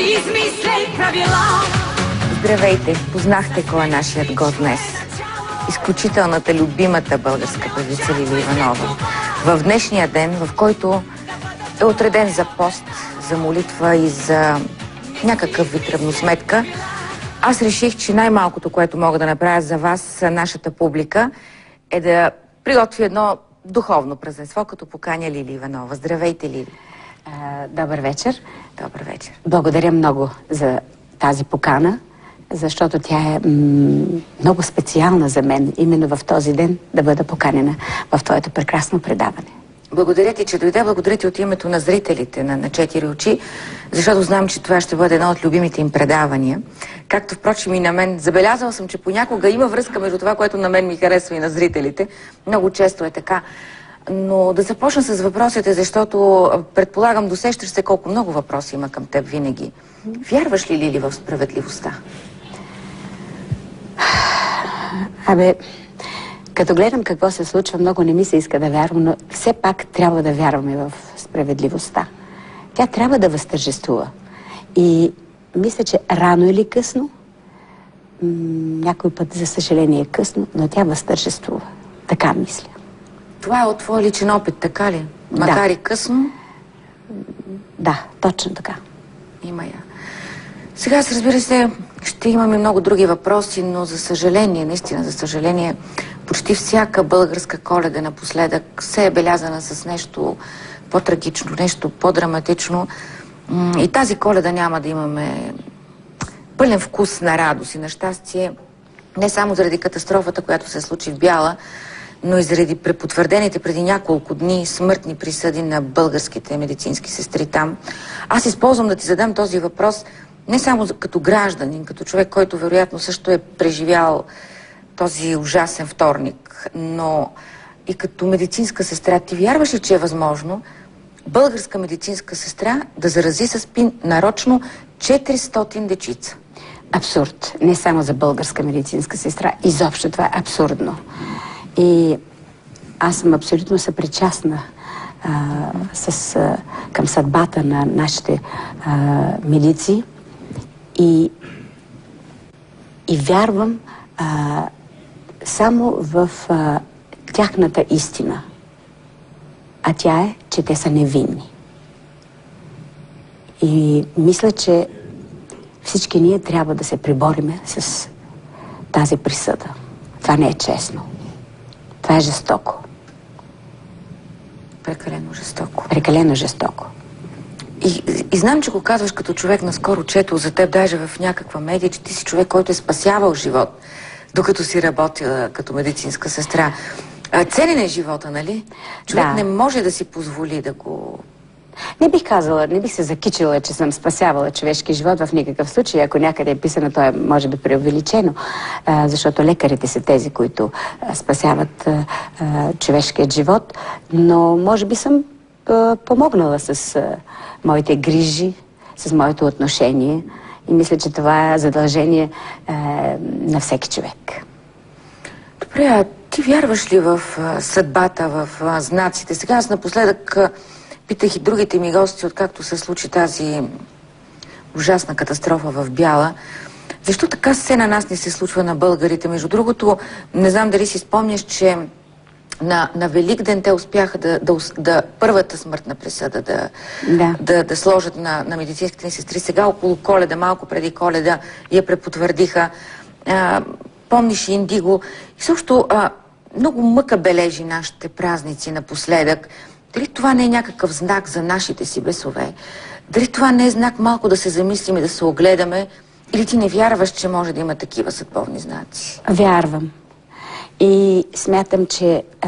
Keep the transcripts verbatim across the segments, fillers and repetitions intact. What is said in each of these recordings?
измисляй правила. Здравейте! Познахте кой е нашият гост днес. Изключителната, любимата българска певица Лили Иванова. В днешния ден, в който е отреден за пост, за молитва и за някакъв вид равносметка, аз реших, че най-малкото, което мога да направя за вас, нашата публика, е да приготвя едно духовно празненство, като поканя Лили Иванова. Здравейте, Лили! А, добър вечер. Добър вечер. Благодаря много за тази покана, защото тя е много специална за мен, именно в този ден да бъда поканена в твоето прекрасно предаване. Благодаря ти, че дойде. Благодаря ти от името на зрителите на, на Четири очи, защото знам, че това ще бъде едно от любимите им предавания. Както, впрочем, и на мен. Забелязала съм, че понякога има връзка между това, което на мен ми харесва и на зрителите. Много често е така. Но да започна с въпросите, защото предполагам, досещаш се колко много въпроси има към теб винаги. Вярваш ли, Лили, в справедливостта? Абе, като гледам какво се случва, много не ми се иска да вярвам, но все пак трябва да вярваме в справедливостта. Тя трябва да възтържествува. И мисля, че рано или късно, някой път, за съжаление, е късно, но тя възтържествува. Така мисля. Това е от твой личен опит, така ли? Макар да. и късно? Да, точно така. Има я. Сега, разбира се, ще имаме много други въпроси, но за съжаление, наистина за съжаление, почти всяка българска Коледа напоследък се е белязана с нещо по-трагично, нещо по-драматично. И тази Коледа няма да имаме пълен вкус на радост и на щастие, не само заради катастрофата, която се случи в Бяла, но и заради препотвърдените преди няколко дни смъртни присъди на българските медицински сестри там. Аз използвам да ти задам този въпрос не само като гражданин, като човек, който вероятно също е преживял този ужасен вторник, но и като медицинска сестра. Ти вярваш ли, че е възможно българска медицинска сестра да зарази с пин нарочно четиристотин дечица? Абсурд. Не само за българска медицинска сестра. Изобщо това е абсурдно. И аз съм абсолютно съпричастна а, с, а, към съдбата на нашите а, медици и, и вярвам а, само в а, тяхната истина. А тя е, че те са невинни. И мисля, че всички ние трябва да се прибориме с тази присъда. Това не е честно. Това е жестоко. Прекалено жестоко. Прекалено жестоко. И, и знам, че го казваш като човек, наскоро четол за теб, даже в някаква медия, че ти си човек, който е спасявал живот, докато си работила като медицинска сестра. А, ценен е живота, нали? Човек да. не може да си позволи да го... Не бих казала, не бих се закичила, че съм спасявала човешки живот в никакъв случай. Ако някъде е писано, то е, може би, преувеличено, а, защото лекарите са тези, които а, спасяват а, а, човешкият живот. Но може би съм а, помогнала с а, моите грижи, с моето отношение и мисля, че това е задължение а, на всеки човек. Добре, а ти вярваш ли в а, съдбата, в а, знаците? Сега аз напоследък а, питах и другите ми гости, откакто се случи тази ужасна катастрофа в Бяла. Защо така се на нас не се случва на българите? Между другото, не знам дали си спомняш, че на, на Великден те успяха да, да, да първата смъртна присъда да, да. да, да сложат на, на медицинските ни сестри. Сега около Коледа, малко преди Коледа, я препотвърдиха. А, помниш Индиго. И също а, много мъка бележи нашите празници напоследък. Дали това не е някакъв знак за нашите си бесове? Дали това не е знак малко да се замислим и да се огледаме? Или ти не вярваш, че може да има такива съдбовни знаци? Вярвам. И смятам, че а,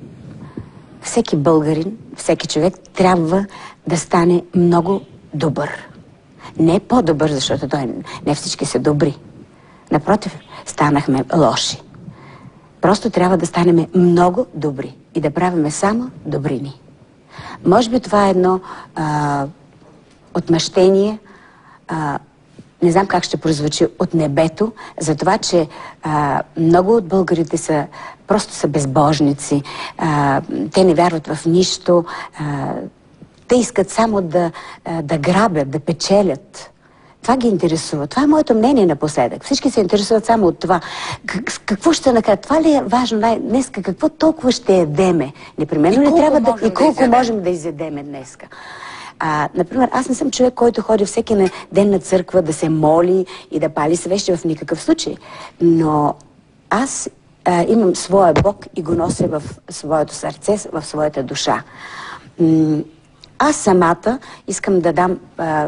всеки българин, всеки човек трябва да стане много добър. Не по-добър, защото той не всички са добри. Напротив, станахме лоши. Просто трябва да станем много добри и да правиме само добрини. Може би това е едно а, отмъщение, а, не знам как ще прозвучи, от небето, за това, че а, много от българите са, просто са безбожници, а, те не вярват в нищо, а, те искат само да, а, да грабят, да печелят. Това ги интересува. Това е моето мнение напоследък. Всички се интересуват само от това. Как, какво ще накажа? Това ли е важно най- днеска? Какво толкова ще ядеме? Непременно ли трябва да... И колко да можем да изядеме днеска? А, например, аз не съм човек, който ходи всеки на ден на църква да се моли и да пали свещи в никакъв случай. Но аз а, имам своя Бог и го нося в своето сърце, в своята душа. М- аз самата искам да дам... А,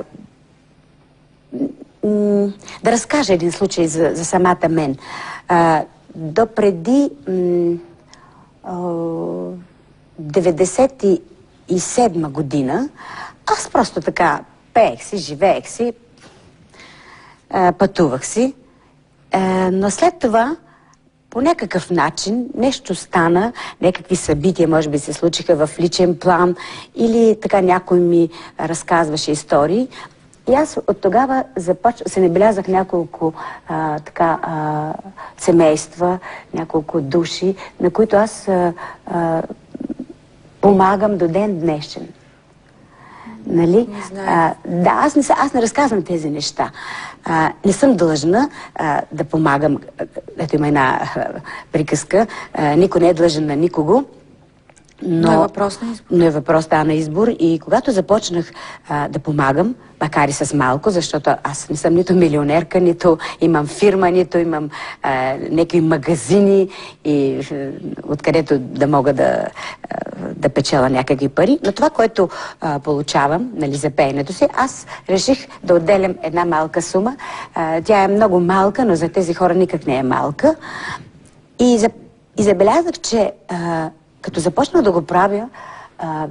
м- да разкажа един случай за, за самата мен. А, до преди м- о, деветдесет и седма година аз просто така пеех си, живеех си, а, пътувах си, а, но след това по някакъв начин нещо стана, някакви събития може би се случиха в личен план или така някой ми разказваше истории. И аз от тогава започ... се набелязах няколко а, така, а, семейства, няколко души, на които аз а, а, помагам до ден днешен. Нали? А, да, аз не, аз не разказвам тези неща. А, не съм длъжна а, да помагам. Ето има една а, приказка. А, никой не е длъжен на никого. Но, но е въпрос на избор. Но е въпрос да, на избор. И когато започнах а, да помагам, макар и с малко, защото аз не съм нито милионерка, нито имам фирма, нито имам а, някакви магазини, и, а, откъдето да мога да, а, да печеля някакви пари. Но това, което а, получавам, нали, за пеенето си, аз реших да отделям една малка сума. А, тя е много малка, но за тези хора никак не е малка. И, за, и забелязах, че а, като започнах да го правя, а,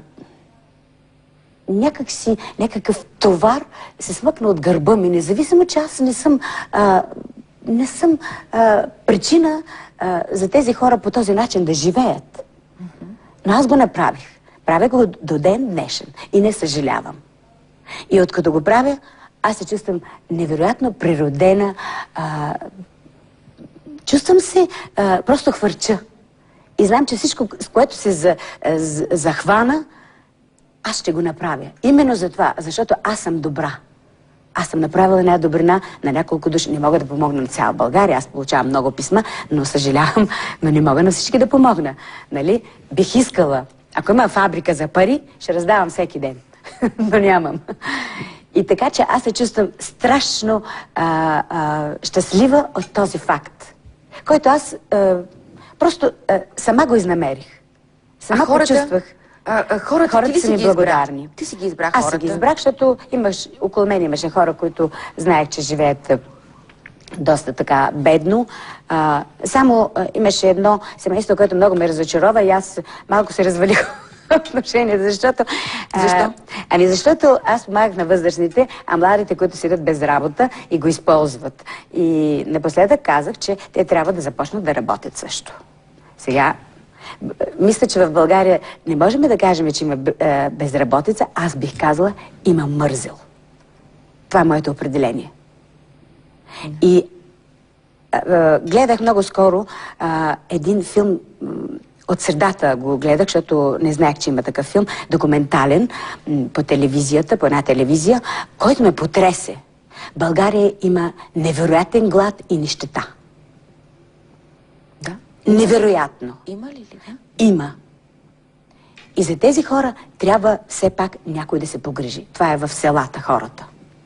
някак си, някакъв товар се смъкна от гърба ми, независимо, че аз не съм, а, не съм а, причина а, за тези хора по този начин да живеят. Но аз го направих. Правя го до ден днешен и не съжалявам. И откато го правя, аз се чувствам невероятно природена. А, чувствам се, а, просто хвърча. И знам, че всичко, с което се за, за, захвана, аз ще го направя. Именно за това, защото аз съм добра. Аз съм направила една добрина на няколко души. Не мога да помогна на цяла България. Аз получавам много писма, но съжалявам, но не мога на всички да помогна. Нали? Бих искала. Ако има фабрика за пари, ще раздавам всеки ден. Но нямам. И така, че аз се чувствам страшно а, а, щастлива от този факт, който аз а, просто а, сама го изнамерих. Сама а хората, почувствах. А, а, хората, хората ти са ми благодарни. Ти си ги избрах Аз хората. си ги избрах, защото имаш, около мен имаше хора, които знаех, че живеят доста така бедно. А, само а, имаше едно семейство, което много ме разочарова и аз малко се развалих отношението, защото... Защо? А, ами защото аз помагах на възрастните, а младите, които седят без работа и го използват. И напоследък казах, че те трябва да започнат да работят също. Сега... Мисля, че в България не можем да кажем, че има безработица. Аз бих казала, има мързел. Това е моето определение. И а, а, гледах много скоро а, един филм, от средата го гледах, защото не знаех, че има такъв филм, документален, по телевизията, по една телевизия, който ме потресе. България има невероятен глад и нищета. Да. Невероятно. Има ли ли? Да? Има. И за тези хора трябва все пак някой да се погрижи. Това е в селата хората.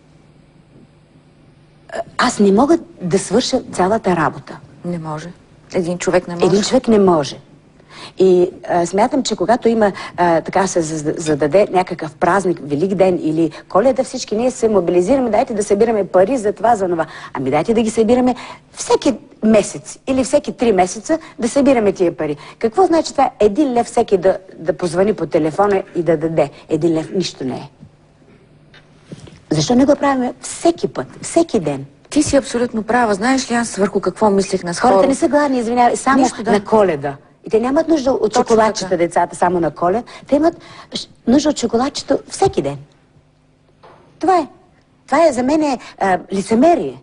Аз не мога да свърша цялата работа. Не може. Един човек не може. Един човек не може. И а, смятам, че когато има а, така се зададе някакъв празник, Велик ден или Коледа, всички ние се мобилизираме, дайте да събираме пари за това, за това. Ами дайте да ги събираме всеки месец или всеки три месеца да събираме тия пари. Какво значи това? Един лев всеки да, да позвани по телефона и да даде. Един лев нищо не е. Защо не го правим всеки път, всеки ден? Ти си абсолютно права. Знаеш ли аз върху какво мислих наскоро? Хората не са гладни, извинявай, само Нищо, да. на Коледа. И те нямат нужда от Точно чоколадчета, така. децата, само на Коледа. Те имат нужда от чоколадчета всеки ден. Това е. Това е за мен е а, лицемерие.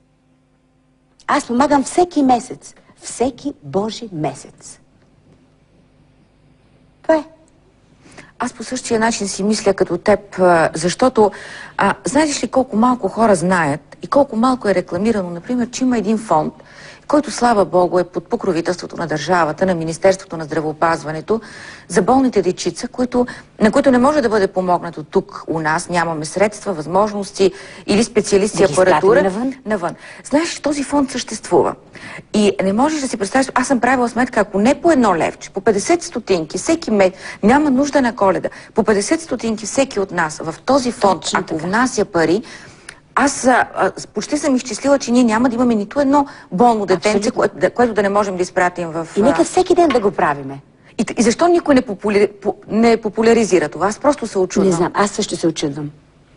Аз помагам всеки месец. Всеки Божи месец. Това е. Аз по същия начин си мисля като теб, а, защото а, знаеш ли колко малко хора знаят и колко малко е рекламирано, например, че има един фонд, който, слава Богу, е под покровителството на държавата, на Министерството на здравеопазването, за болните дечица, които, на които не може да бъде помогнато тук у нас. Нямаме средства, възможности или специалисти, да апаратура. Навън. навън. Знаеш, че този фонд съществува. И не можеш да си представиш, аз съм правила сметка, ако не по едно левче, по петдесет стотинки, всеки мед, няма нужда на Коледа, по петдесет стотинки всеки от нас в този фонд, Точно ако така. внася пари, аз а, а, почти съм изчислила, че ние няма да имаме нито едно болно детенце, кое, да, което да не можем да изпратим в... И нека всеки ден да го правиме. И, и защо никой не, популяри, по, не популяризира това? Аз просто се очудвам. Не знам, аз също се очудвам.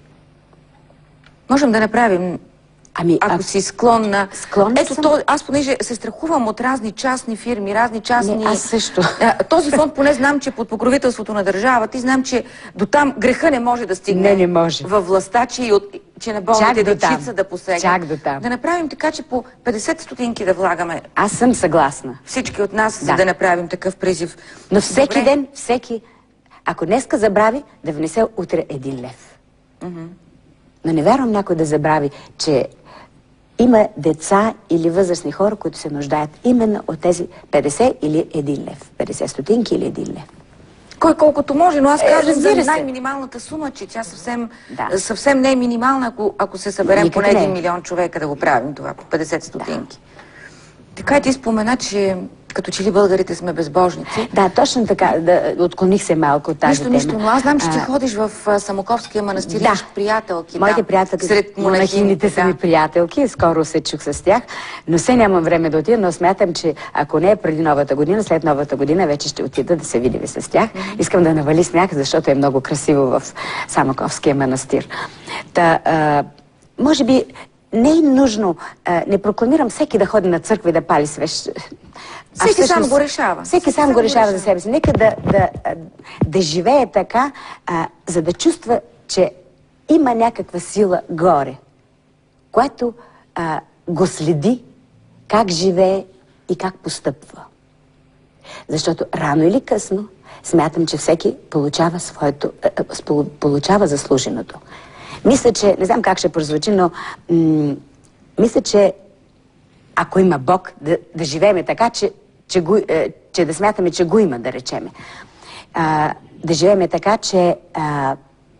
Можем да направим... Ами, Ако а... си склонна... Склонна Ето, съм. то, аз понеже се страхувам от разни частни фирми, разни частни... Не, аз също. А, този фонд поне знам, че е под покровителството на държавата и знам, че до там греха не може да стигне. Не, не може. Във властта, че, и от, че на болните дечица да посегне. Чак до там. Да направим така, че по петдесет стотинки да влагаме Аз съм съгласна. всички от нас, Да. за да направим такъв призив. Но всеки Добре. ден, всеки... Ако днеска забрави, да внесе утре един лев. Mm-hmm. Но не вярвам някой да забрави, че има деца или възрастни хора, които се нуждаят именно от тези петдесет или един лев. петдесет стотинки или един лев. Кой колкото може, но аз Е, казвам за разбира се. най-минималната сума, че тя съвсем, Да. съвсем не е минимална, ако, ако се съберем Никак поне не е. един милион човека да го правим това по петдесет стотинки. Така и ти спомена, че като че ли българите сме безбожници. Да, точно така. Да, отклоних се малко от тази Нищо, тема. нищо, но аз знам, че ти А, ходиш в а, Самоковския манастир, Да. имаш приятелки. Моите да, приятелки, сред монахините са да. ми приятелки, скоро се чух с тях, но все нямам време да отида, но смятам, че ако не е преди новата година, след новата година вече ще отида да се видим с тях. Mm-hmm. Искам да навали сняг, защото е много красиво в Самоковския манастир. Та, а, може би не е нужно, а, не прокламирам всеки да ходи на църква и да пали свещ. А Всеки сам всъщност, го решава. Всеки сам го решава за себе си. Нека да, да, да живее така, а, за да чувства, че има някаква сила горе, която а, го следи как живее и как постъпва. Защото рано или късно смятам, че всеки получава своето, а, получава заслуженото. Мисля, че, не знам как ще прозвучи, но м- мисля, че ако има Бог, да, да живееме така, че, че, го, е, че да смятаме, че го има, да речеме. А, да живееме така, че а,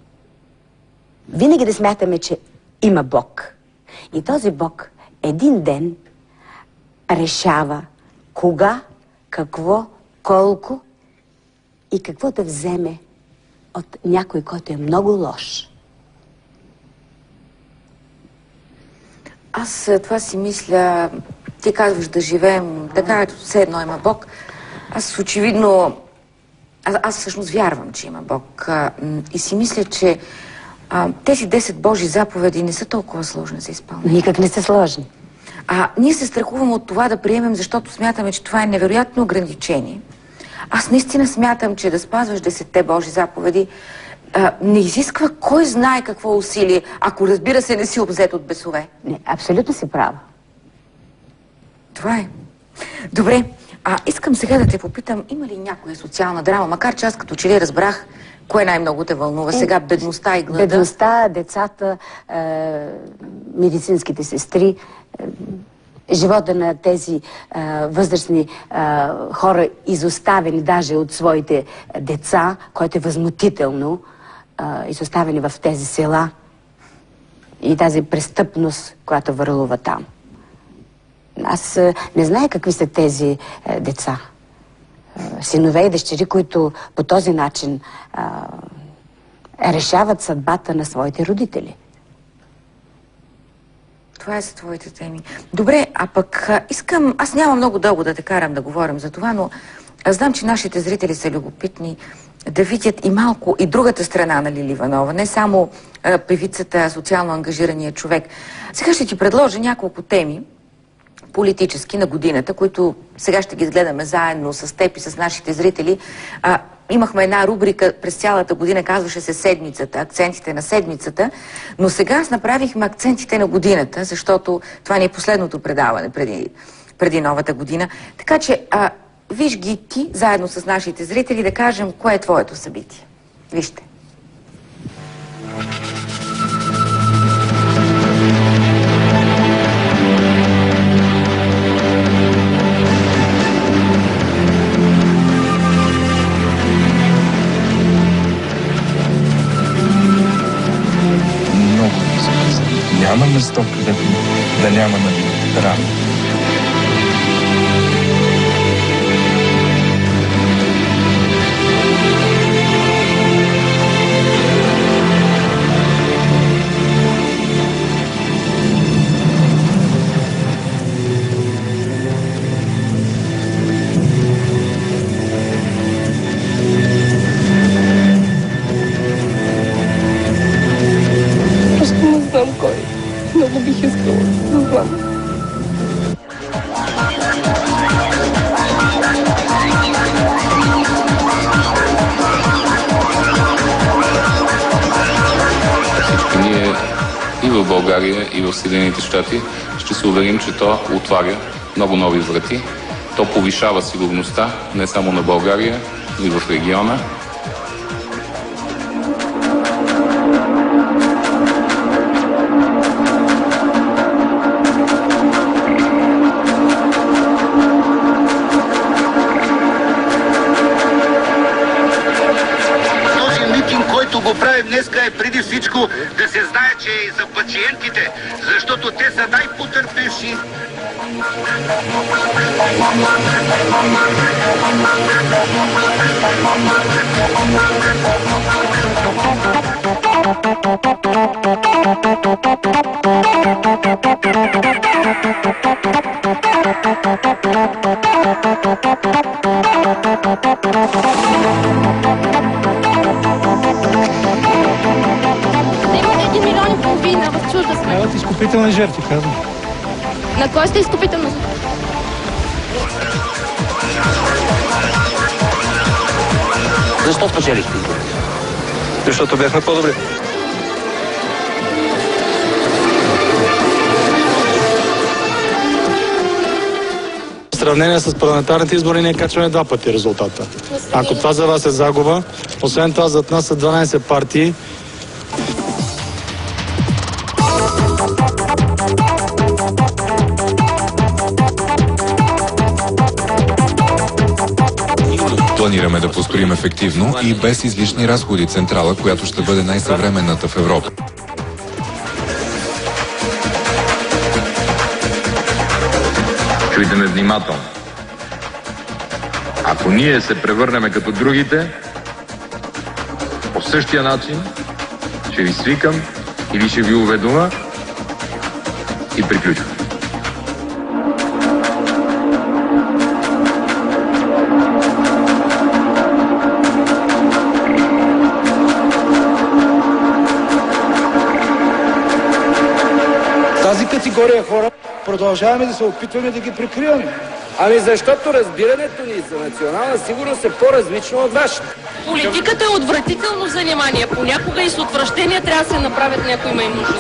винаги да смятаме, че има Бог. И този Бог един ден решава кога, какво, колко и какво да вземе от някой, който е много лош. Аз това си мисля, ти казваш да живеем така, ето все едно има Бог. Аз очевидно, аз, аз всъщност вярвам, че има Бог. А, и си мисля, че а, тези десет Божи заповеди не са толкова сложни за изпълнение. Никак не са сложни. А ние се страхуваме от това да приемем, защото смятаме, че това е невероятно ограничение. Аз наистина смятам, че да спазваш десетте Божи заповеди а, не изисква кой знае какво усилие, ако разбира се не си обзет от бесове. Не, абсолютно си права. Това е. Добре, а искам сега да те попитам, има ли някоя социална драма, макар че аз като че ли разбрах кое най-много те вълнува сега, бедността и глада? Бедността, децата, е, медицинските сестри, е, живота на тези е, възрастни е, хора, изоставени даже от своите деца, което е възмутително, е, изоставени в тези села и тази престъпност, която върлува там. Аз е, не зная какви са тези е, деца. Е, синове и дъщери, които по този начин е, решават съдбата на своите родители. Това е за твоите теми. Добре, а пък а, искам... Аз няма много дълго да те карам да говорим за това, но аз знам, че нашите зрители са любопитни да видят и малко и другата страна на Лили Иванова, не само а, певицата, социално ангажирания човек. Сега ще ти предложа няколко теми, политически на годината, които сега ще ги изгледаме заедно с теб и с нашите зрители. А, имахме една рубрика през цялата година, казваше се седмицата, акцентите на седмицата, но сега аз направихме акцентите на годината, защото това ни е последното предаване преди, преди новата година. Така че а, виж ги ти, заедно с нашите зрители, да кажем кое е твоето събитие. Вижте. Много безопасно. Няма место, където да няма рана. Не знам кой. Много бих искала да знам. Ние и в България, и в Съединените щати ще се уверим, че то отваря много нови врати. То повишава сигурността не само на България, но и в региона. Го правим днеска е преди всичко да се знае, че е и за пациентите, защото те са най-потърпевши. В чужда сме. Дават изкупителни жертви, казвам. На кой сте изкупителни? Защо спечелихте? Защото бяхме по-добри. В сравнение с парламентарните избори ние качваме два пъти резултата. Ако това за вас е загуба, освен това зад нас са дванайсет партии. Планираме да построим ефективно и без излишни разходи централа, която ще бъде най-съвременната в Европа. Чуйте ме внимателно. Ако ние се превърнем като другите, по същия начин ще ви свикам или ще ви уведома и приключвам. Тази категория хора продължаваме да се опитваме да ги прикриваме. Ами защото разбирането ни за национална сигурност е по-различно от вашето. Политиката е отвратително занимание. Понякога и с отвращение трябва да се направят някои има им нужда.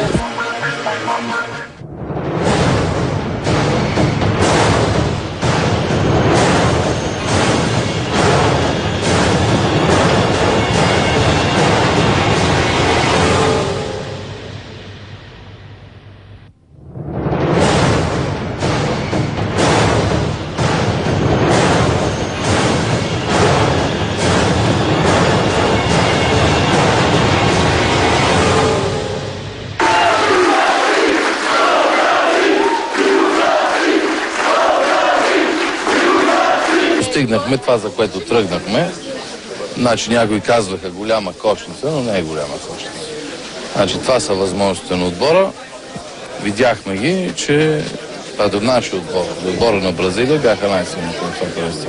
Стигнахме това, за което тръгнахме. Значи някои казваха голяма кошница, но не е голяма кошница. Значи това са възможностите на отбора. Видяхме ги, че това до нашия отбор, до отбора на Бразилия бяха най-силните на това първенство.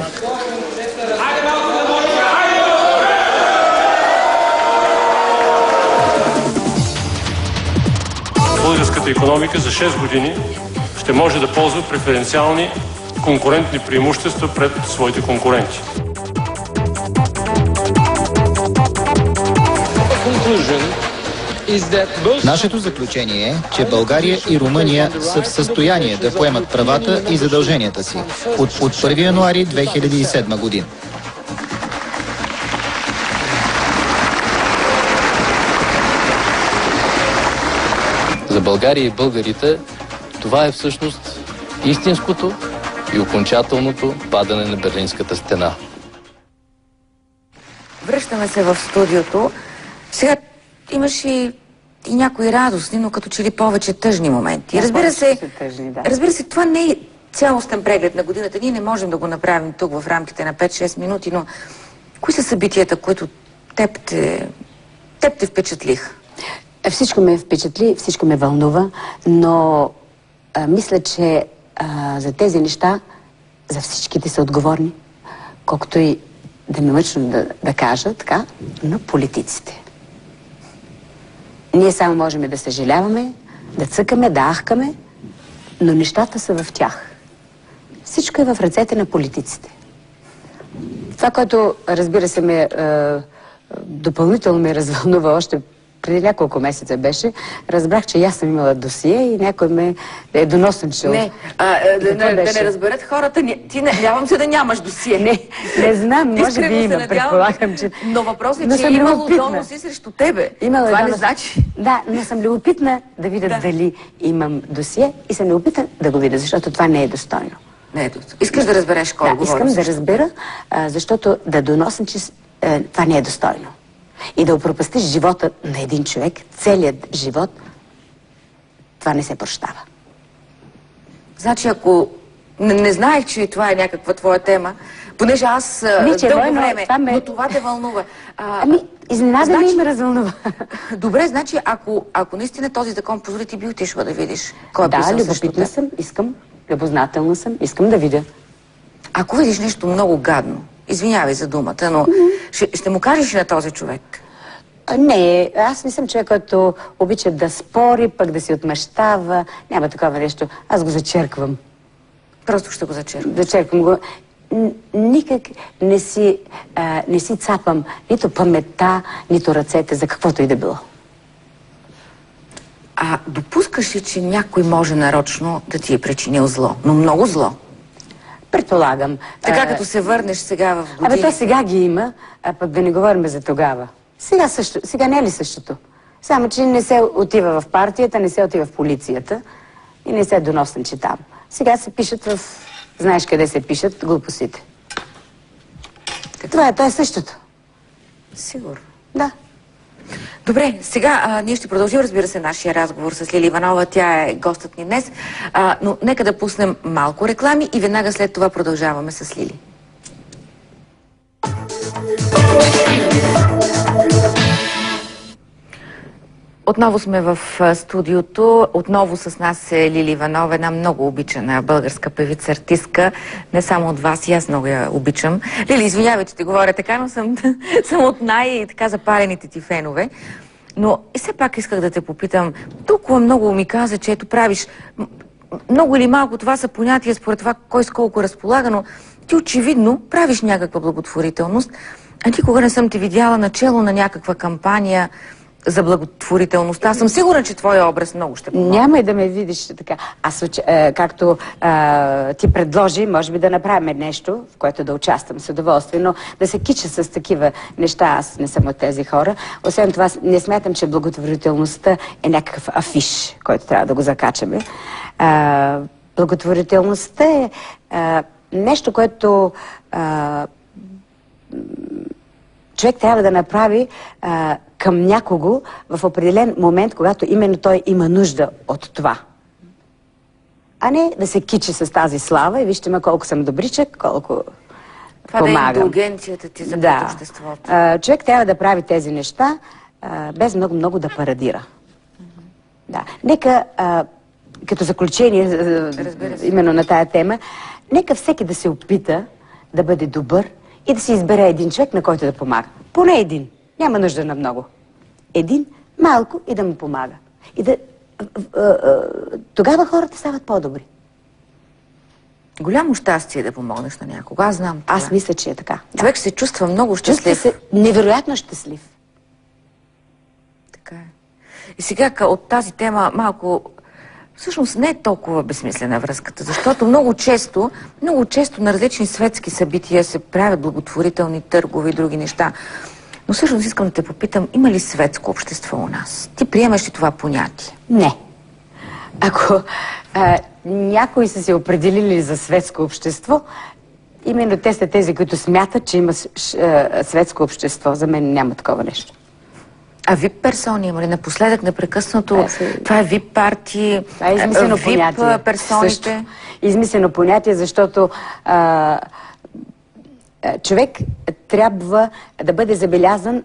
Българската икономика за шест години ще може да ползва преференциални конкурентни преимущества пред своите конкуренти. Нашето заключение е, че България и Румъния са в състояние да поемат правата и задълженията си от, от първи януари две хиляди и седма година. България и българите това е всъщност истинското и окончателното падане на Берлинската стена. Връщаме се в студиото. Сега имаш и, и някои радостни, но като че ли повече тъжни моменти. Разбира се, тъжни, да. разбира се, това не е цялостен преглед на годината. Ние не можем да го направим тук в рамките на пет-шест минути, но кои са събитията, които теб те, теб те впечатлиха? Всичко ме впечатли, всичко ме вълнува, но а, мисля, че а, за тези неща, за всичките са отговорни, колкото и да ме мъчно да, да кажа, така, но политиците. Ние само можем да съжаляваме, да цъкаме, да ахкаме, но нещата са в тях. Всичко е в ръцете на политиците. Това, което, разбира се, ме е, допълнително ме развълнува още преди няколко месеца беше, разбрах, че аз съм имала досие и някой ме е доносничил. Не, а, да, да, да не разберат хората, ти надявам се да нямаш досие. Не, не знам, може би има, предполагам, че... Но въпросът е, че е имало доноси срещу тебе. Имала Това донос... не значи... Да, но съм любопитна да видя да. дали имам досие и съм любопитна да го видя, защото това не е достойно. Не е достойно. Искаш да разбереш кой да, говори? Искам да разбера, а, защото да доносничи, а, това не е достойно. И да опропастиш живота на един човек, целият живот, това не се прощава. Значи, ако не, не знаех, че това е някаква твоя тема, понеже аз Ами, че дълго но, време, това ме... но това те вълнува. А, ами, изненада значи... ми ме развълнува. Добре, значи, ако, ако наистина този закон позволи, ти би отишла да видиш кой е да, писал любопитна съм, искам, любознателна съм, искам да видя. Ако видиш нещо много гадно, извинявай за думата, но mm-hmm. ще, ще му кажеш на този човек? Не, аз не съм човек, който обича да спори, пък да си отмъщава. Няма такова нещо. Аз го зачерквам. Просто ще го зачерквам? Зачерквам го. Никак не си, а, не си цапам нито паметта, нито ръцете за каквото и да било. А допускаш ли, че някой може нарочно да ти е причинил зло? Но много зло? Предполагам. Така а... като се върнеш сега в години... Абе, то сега ги има, а пък да не говорим за тогава. Сега също, сега не е ли същото? Само, че не се отива в партията, не се отива в полицията и не се доносничи там. Сега се пишат в... Знаеш къде се пишат глупостите. Това е, то е същото. Сигурно. Да. Добре, сега а, ние ще продължим, разбира се, нашия разговор с Лили Иванова. Тя е гостът ни днес. А, но нека да пуснем малко реклами и веднага след това продължаваме с Лили. Отново сме в студиото. Отново с нас е Лили Иванова, една много обичана българска певица, артистка. Не само от вас, и аз много я обичам. Лили, извинявай, че ти говоря така, но съм, съм от най-така запалените ти фенове. Но и все пак исках да те попитам. Толкова много ми каза, че ето правиш много или малко, това са понятия според това кой с колко разполага, но ти очевидно правиш някаква благотворителност, а никога не съм ти видяла начало на някаква кампания за благотворителността. Аз съм сигурна, че твоя образ много ще помогне. Няма и да ме видиш така. Аз, е, както е, ти предложи, може би да направим нещо, в което да участвам с удоволствие, но да се кича с такива неща, аз не съм от тези хора. Освен това, не смятам, че благотворителността е някакъв афиш, който трябва да го закачаме. Е, благотворителността е, е нещо, което е, човек трябва да направи а, към някого в определен момент, когато именно той има нужда от това. А не да се кичи с тази слава и вижте ме колко съм добричък, колко това помагам. Да е индулгенцията ти за да. обществото. А, човек трябва да прави тези неща, а, без много-много да парадира. Mm-hmm. Да. Нека, а, като заключение, именно на тая тема, нека всеки да се опита да бъде добър и да си избере един човек, на който да помага. Поне един. Няма нужда на много. Един, малко и да му помага. И да... Тогава хората стават по-добри. Голямо щастие да помогнеш на някого. Аз знам това. Аз мисля, че е така. Човек се чувства много щастлив. Чувства се невероятно щастлив. Така е. И сега от тази тема малко... Всъщност не е толкова безсмислена връзката, защото много често, много често на различни светски събития се правят благотворителни търгове и други неща. Но всъщност искам да те попитам, има ли светско общество у нас? Ти приемаш ли това понятие? Не. ако а, някои са се определили за светско общество, именно те са тези, които смятат, че има светско общество. За мен няма такова нещо. А вип персони има ли? Напоследък непрекъснато. Това, се... това е вип партии, това е измислено вип понятие. персоните. Също. Измислено понятие, защото а, човек трябва да бъде забелязан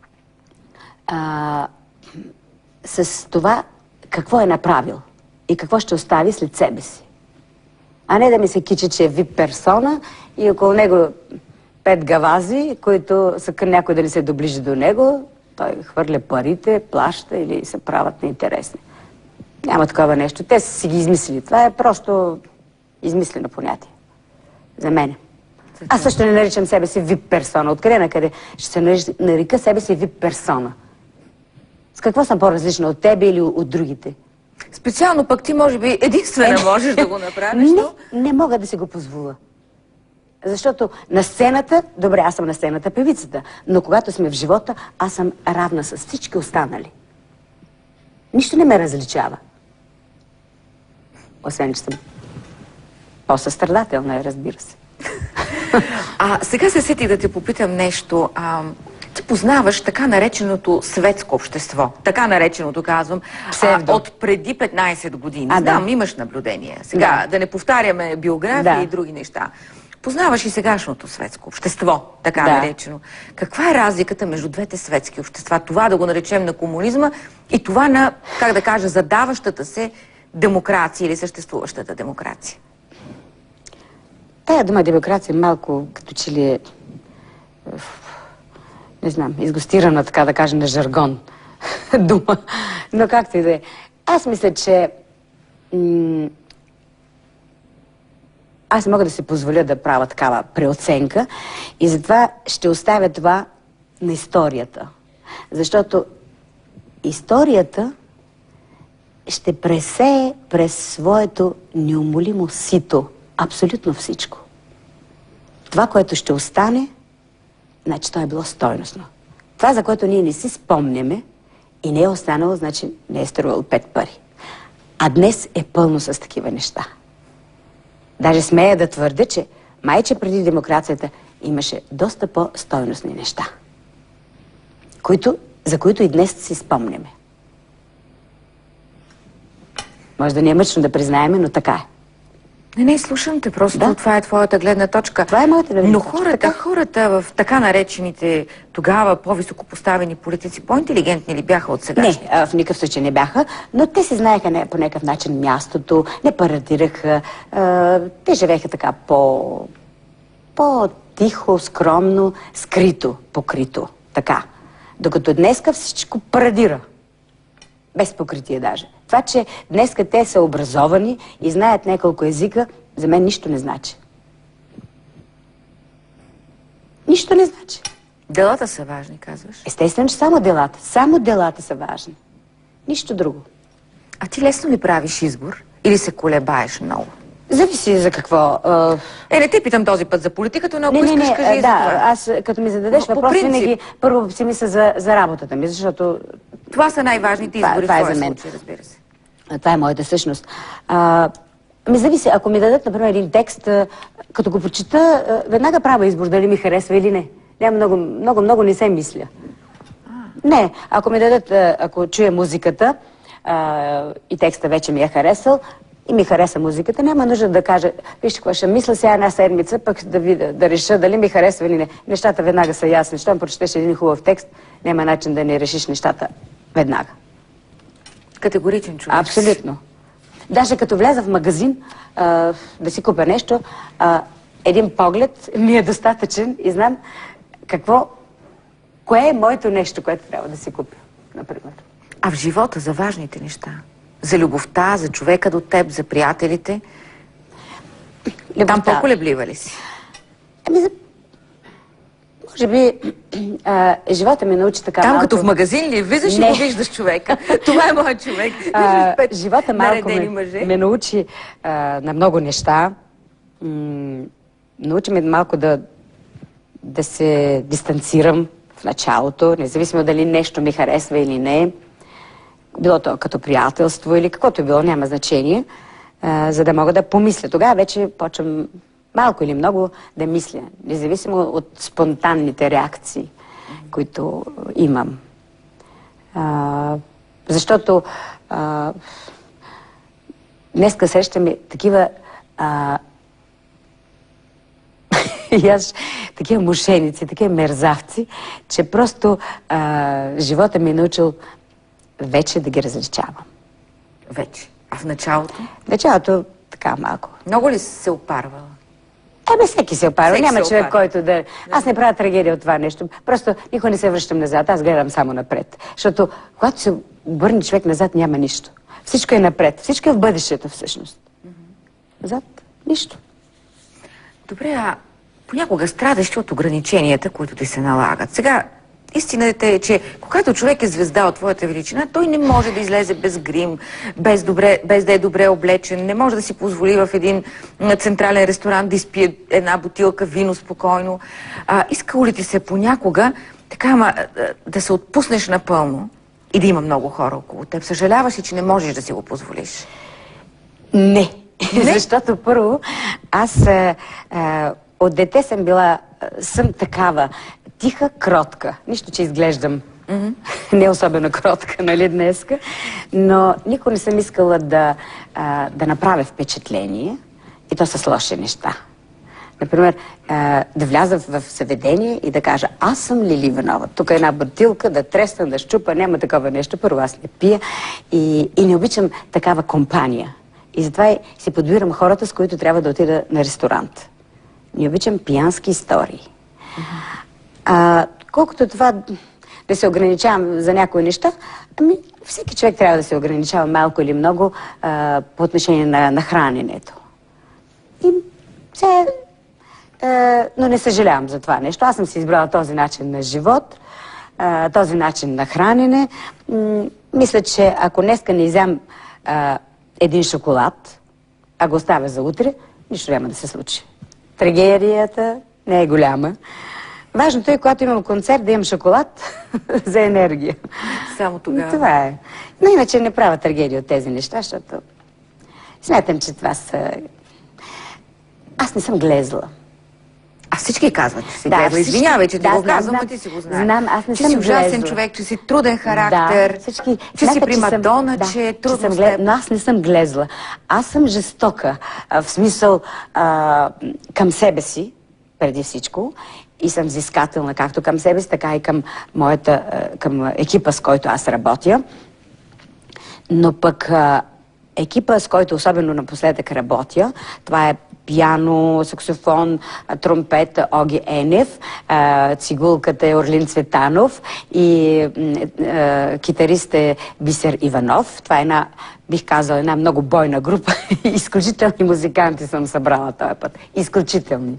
а, с това какво е направил и какво ще остави след себе си. А не да ми се кичи, че е вип персона и около него пет гавази, които са към някой да не се доближи до него, той хвърля парите, плаща или се правят неинтересни. Няма такова нещо. Те са си ги измислили. Това е просто измислено понятие. За мен. Аз също не наричам себе си вип персона. Откъде на къде ще се нарека себе си вип персона? С какво съм по-различна от тебе или от другите? Специално пък ти може би единствена е, можеш да го направиш, не, но... Не мога да си го позволя. Защото на сцената, добре, аз съм на сцената певицата, но когато сме в живота, аз съм равна с всички останали. Нищо не ме различава. Освен, че съм по-състрадателна, разбира се. А сега се сетих да те попитам нещо. А, ти познаваш така нареченото светско общество. Така нареченото, казвам, а, от преди петнайсет години. А, Знам, да. имаш наблюдение. Сега, да, да не повтаряме биография да. и други неща. Познаваш и сегашното светско общество, така да. наречено. Каква е разликата между двете светски общества? Това да го наречем на комунизма и това на, как да кажа, задаващата се демокрация или съществуващата демокрация? Тая дума демокрация малко като че ли е, не знам, изгостирана, така да кажа, на жаргон дума. Но както и да е. Аз мисля, че аз мога да си позволя да правя такава преоценка и затова ще оставя това на историята. Защото историята ще пресее през своето неумолимо сито абсолютно всичко. Това, което ще остане, значи то е било стойностно. Това, за което ние не си спомняме и не е останало, значи не е струвало пет пари. А днес е пълно с такива неща. Даже смея да твърдя, че майче преди демокрацията имаше доста по-стойностни неща, които, за които и днес си спомняме. Може да не е мъчно да признаем, но така е. Не, не, слушам те, просто да. това е твоята гледна точка. Това е моята гледна Но точка. хората, така? хората в така наречените тогава по-високо поставени политици, по-интелигентни ли бяха от сега? Не, в никакъв случай не бяха, но те си знаеха не, по някакъв начин мястото, не парадираха, а, те живееха така по, по-тихо, скромно, скрито, покрито, така. Докато днеска всичко парадира. Без покритие даже. Това, че днеска те са образовани и знаят няколко езика, за мен нищо не значи. Нищо не значи. Делата са важни, казваш? Естествено, че само делата. Само делата са важни. Нищо друго. А ти лесно ли правиш избор? Или се колебаеш много? Зависи за какво. Е, не те питам този път за политиката, но ако не, искаш, не, не, кажи да, за това. Аз, като ми зададеш но, въпрос, винаги първо си мисля за, за работата ми, защото... Това са най-важните избори това, това в е твоя за мен. случай, разбира се. А, това е моята същност. А, ми зависи, ако ми дадат, например, един текст, а, като го прочита, а, веднага правя избор дали ми харесва или не. Няма много, много, много не се мисля. А. Не, ако ми дадат, а, ако чуя музиката а, и текста вече ми е харесал, и ми хареса музиката, няма нужда да кажа, вижте какво ще мисля сега една седмица, пък да, видя, да реша дали ми харесва или не. Нещата веднага са ясни. Щом прочетеш един хубав текст, няма начин да не решиш нещата веднага. Категоричен човек. Абсолютно. Даже като вляза в магазин а, да си купя нещо, а, един поглед ми е достатъчен и знам какво, кое е моето нещо, което трябва да си купя, например. А в живота за важните неща? За любовта, за човека до теб, за приятелите? Любовта. Там по-колеблива ли си? Ами, за... може би, а, живота ми научи така Там малко... като в магазин ли влизаш и го виждаш човека? Това е моят човек. А, живота малко ме, ме научи а, на много неща. М- научи ме малко да, да се дистанцирам в началото, независимо дали нещо ми харесва или не. било то като приятелство или каквото е било, няма значение, а, за да мога да помисля. Тогава вече почвам малко или много да мисля, независимо от спонтанните реакции, които имам. А, защото а, днеска срещаме такива а, и аз такива мошеници, такива мерзавци, че просто а, живота ми е научил вече да ги различавам. Вече. А в началото? В началото така малко. Много ли се опарвала? Ебе, всеки се опарва. Всеки Няма се човек, опарва. който да... Аз не правя трагедия от това нещо. Просто никога не се връщам назад. Аз гледам само напред. Защото когато се обърне човек назад, няма нищо. Всичко е напред. Всичко е в бъдещето, всъщност. Назад нищо. Добре, а понякога страдаш от ограниченията, които ти се налагат. Сега, истината е, че когато човек е звезда от твоята величина, той не може да излезе без грим, без, добре, без да е добре облечен, не може да си позволи в един централен ресторант да изпие една бутилка вино спокойно. А, искало ли ти се понякога така, ама, да се отпуснеш напълно и да има много хора около теб? Съжаляваш ли, че не можеш да си го позволиш? Не. Не? Защото първо, аз а, а, от дете съм била, съм такава тиха, кротка. Нищо, че изглеждам mm-hmm. не особено кротка, нали, днеска. Но никога не съм искала да, а, да направя впечатление, и то с лоши неща. Например, а, да вляза в, в заведение и да кажа, аз съм Лили Иванова. Тук е една бутилка, да тресна, да щупа, няма такова нещо. Първо, аз не пия и, и не обичам такава компания. И затова си подбирам хората, с които трябва да отида на ресторант. Не обичам пиянски истории. Mm-hmm. А, колкото това да се ограничавам за някои неща, ами всеки човек трябва да се ограничава малко или много а, по отношение на, на храненето. И се, а, но не съжалявам за това нещо. Аз съм си избрала този начин на живот, а, този начин на хранене. М- мисля, че ако днеска не изям а, един шоколад, а го оставя за утре, нищо няма да се случи. Трагедията не е голяма. Важното е, когато имам концерт, да имам шоколад за енергия. Само тогава. Това е. Но иначе не правя трагедия от тези неща, защото смятам, че това са... Аз не съм глезла. А всички казват, че си да, глезла. Извинявай, че ти да, го казвам, знам, а ти си го знаеш. Знам, аз не че съм си ужасен глезла. човек, че си труден характер, да, всички... че Смята, си примадона, че, че, съм, че е трудно че съм с глед... теб. Но аз не съм глезла. Аз съм жестока. А, в смисъл а, към себе си, преди всичко. И съм взискателна както към себе си, така и към моята, към екипа, с който аз работя. Но пък екипа, с който особено напоследък работя, това е пиано, саксофон, тромпет Оги Енев, цигулката е Орлин Цветанов и китарист е Бисер Иванов. Това е една, бих казала, една много бойна група. Изключителни музиканти съм събрала този път. Изключителни.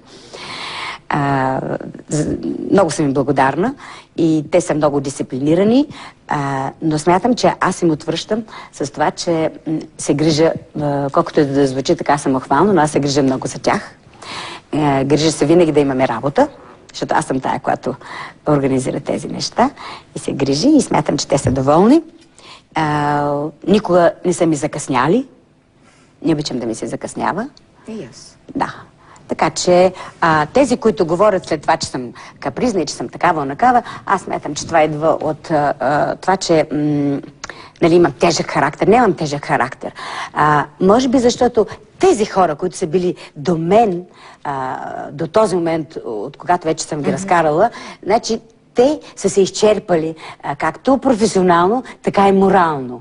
А, много съм им благодарна и те са много дисциплинирани, а, но смятам, че аз им отвръщам с това, че се грижа, а, колкото и да звучи така самохвално, но аз се грижа много за тях. А, грижа се винаги да имаме работа, защото аз съм тая, която организира тези неща и се грижи и смятам, че те са доволни. А, никога не са ми закъсняли. Не обичам да ми се закъснява. И аз. Да. Така че а, тези, които говорят след това, че съм капризна и че съм такава онакава, аз смятам, че това идва от а, а, това, че м, нали, имам тежък характер. Не имам тежък характер. А, може би защото тези хора, които са били до мен а, до този момент, от когато вече съм ги mm-hmm. разкарала, значи те са се изчерпали а, както професионално, така и морално.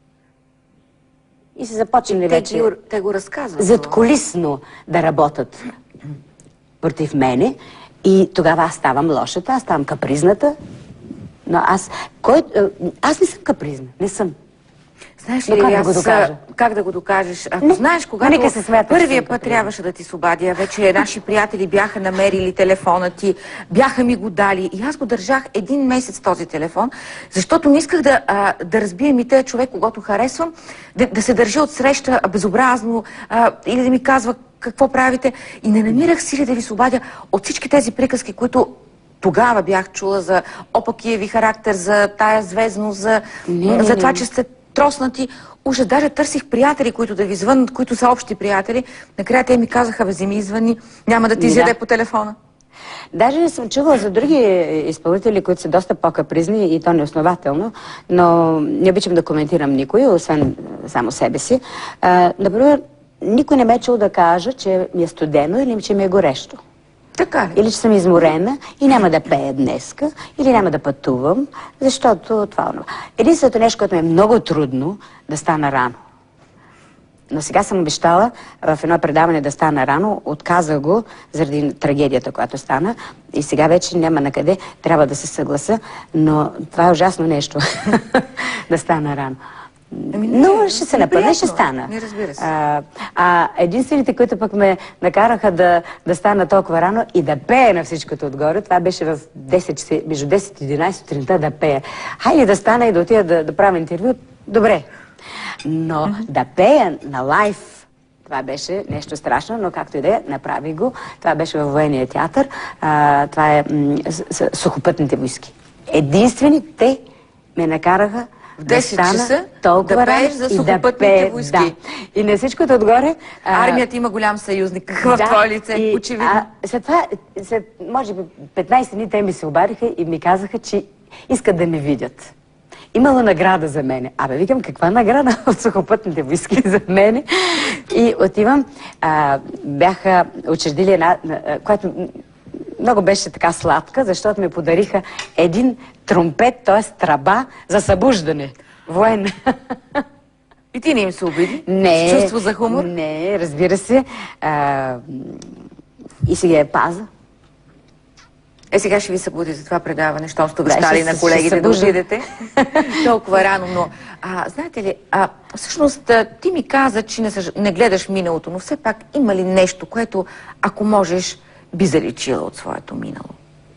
И се започнали вече те, те го разказват. задкулисно да работят против мене и тогава аз ставам лошата, аз ставам капризната. Но аз... Кой, аз не съм капризна, не съм. Знаеш ли, как аз, да го докажа? Как да го докажеш? Ако не, знаеш, когато се смята, първия път трябваше да ти се обадя, вече наши приятели бяха намерили телефона ти, бяха ми го дали и аз го държах един месец този телефон, защото не исках да, а, да разбием и тези човек, когато харесвам, да, да се държи от среща безобразно а, или да ми казва какво правите. И не намирах сили да ви се обадя от всички тези приказки, които тогава бях чула за опакия ви характер, за тая звездност, за, не, за не, това, не. че сте троснати. Уж даже търсих приятели, които да ви звънат, които са общи приятели. Накрая те ми казаха, бе, вземи извъни, няма да ти изяде по телефона. Даже не съм чувала за други изпълнители, които са доста по-капризни и то неоснователно, но не обичам да коментирам никой, освен само себе си. А, например, никой не ме е чул да кажа, че ми е студено или че ми е горещо. Така ли? Или че съм изморена и няма да пея днеска, или няма да пътувам, защото това... Единственото нещо, което ми е много трудно, да стана рано. Но сега съм обещала в едно предаване да стана рано, отказах го заради трагедията, която стана и сега вече няма на къде, трябва да се съгласа, но това е ужасно нещо, да стана рано. Но ще се напълне, ще стана. Не, разбира се. А, а единствените, които пък ме накараха да, да стана толкова рано и да пея на всичкото отгоре, това беше в десет часа, между десет и единайсет сутринта да пея. Хайде да стана и да отида да, да правя интервю, добре. Но mm-hmm. да пея на лайф, това беше нещо страшно, но както и да е, направи го. Това беше във военния театър. А, това е сухопътните войски. Единствени те ме накараха в десет часа толкова да пееш за сухопътните да войски. Да. И на всичкото отгоре... Армията има голям съюзник в да, твое лице, и, очевидно. А, след това, след, може би, петнайсет дни те ми се обадиха и ми казаха, че искат да ме видят. Имало награда за мене. Абе, викам, каква награда от сухопътните войски за мене? И отивам, а, бяха учредили една, а, която много беше така сладка, защото ми подариха един тромпет, т.е. траба за събуждане. Воен. И ти не им се обиди? Не. С чувство за хумор? Не, разбира се. А, и сега я паза. Е, сега ще ви събуди за това предаване, щом сте обещали на колегите да отидете. Толкова рано, но... А, знаете ли, а, всъщност ти ми каза, че не, съж... не гледаш миналото, но все пак има ли нещо, което, ако можеш, би заличила от своето минало?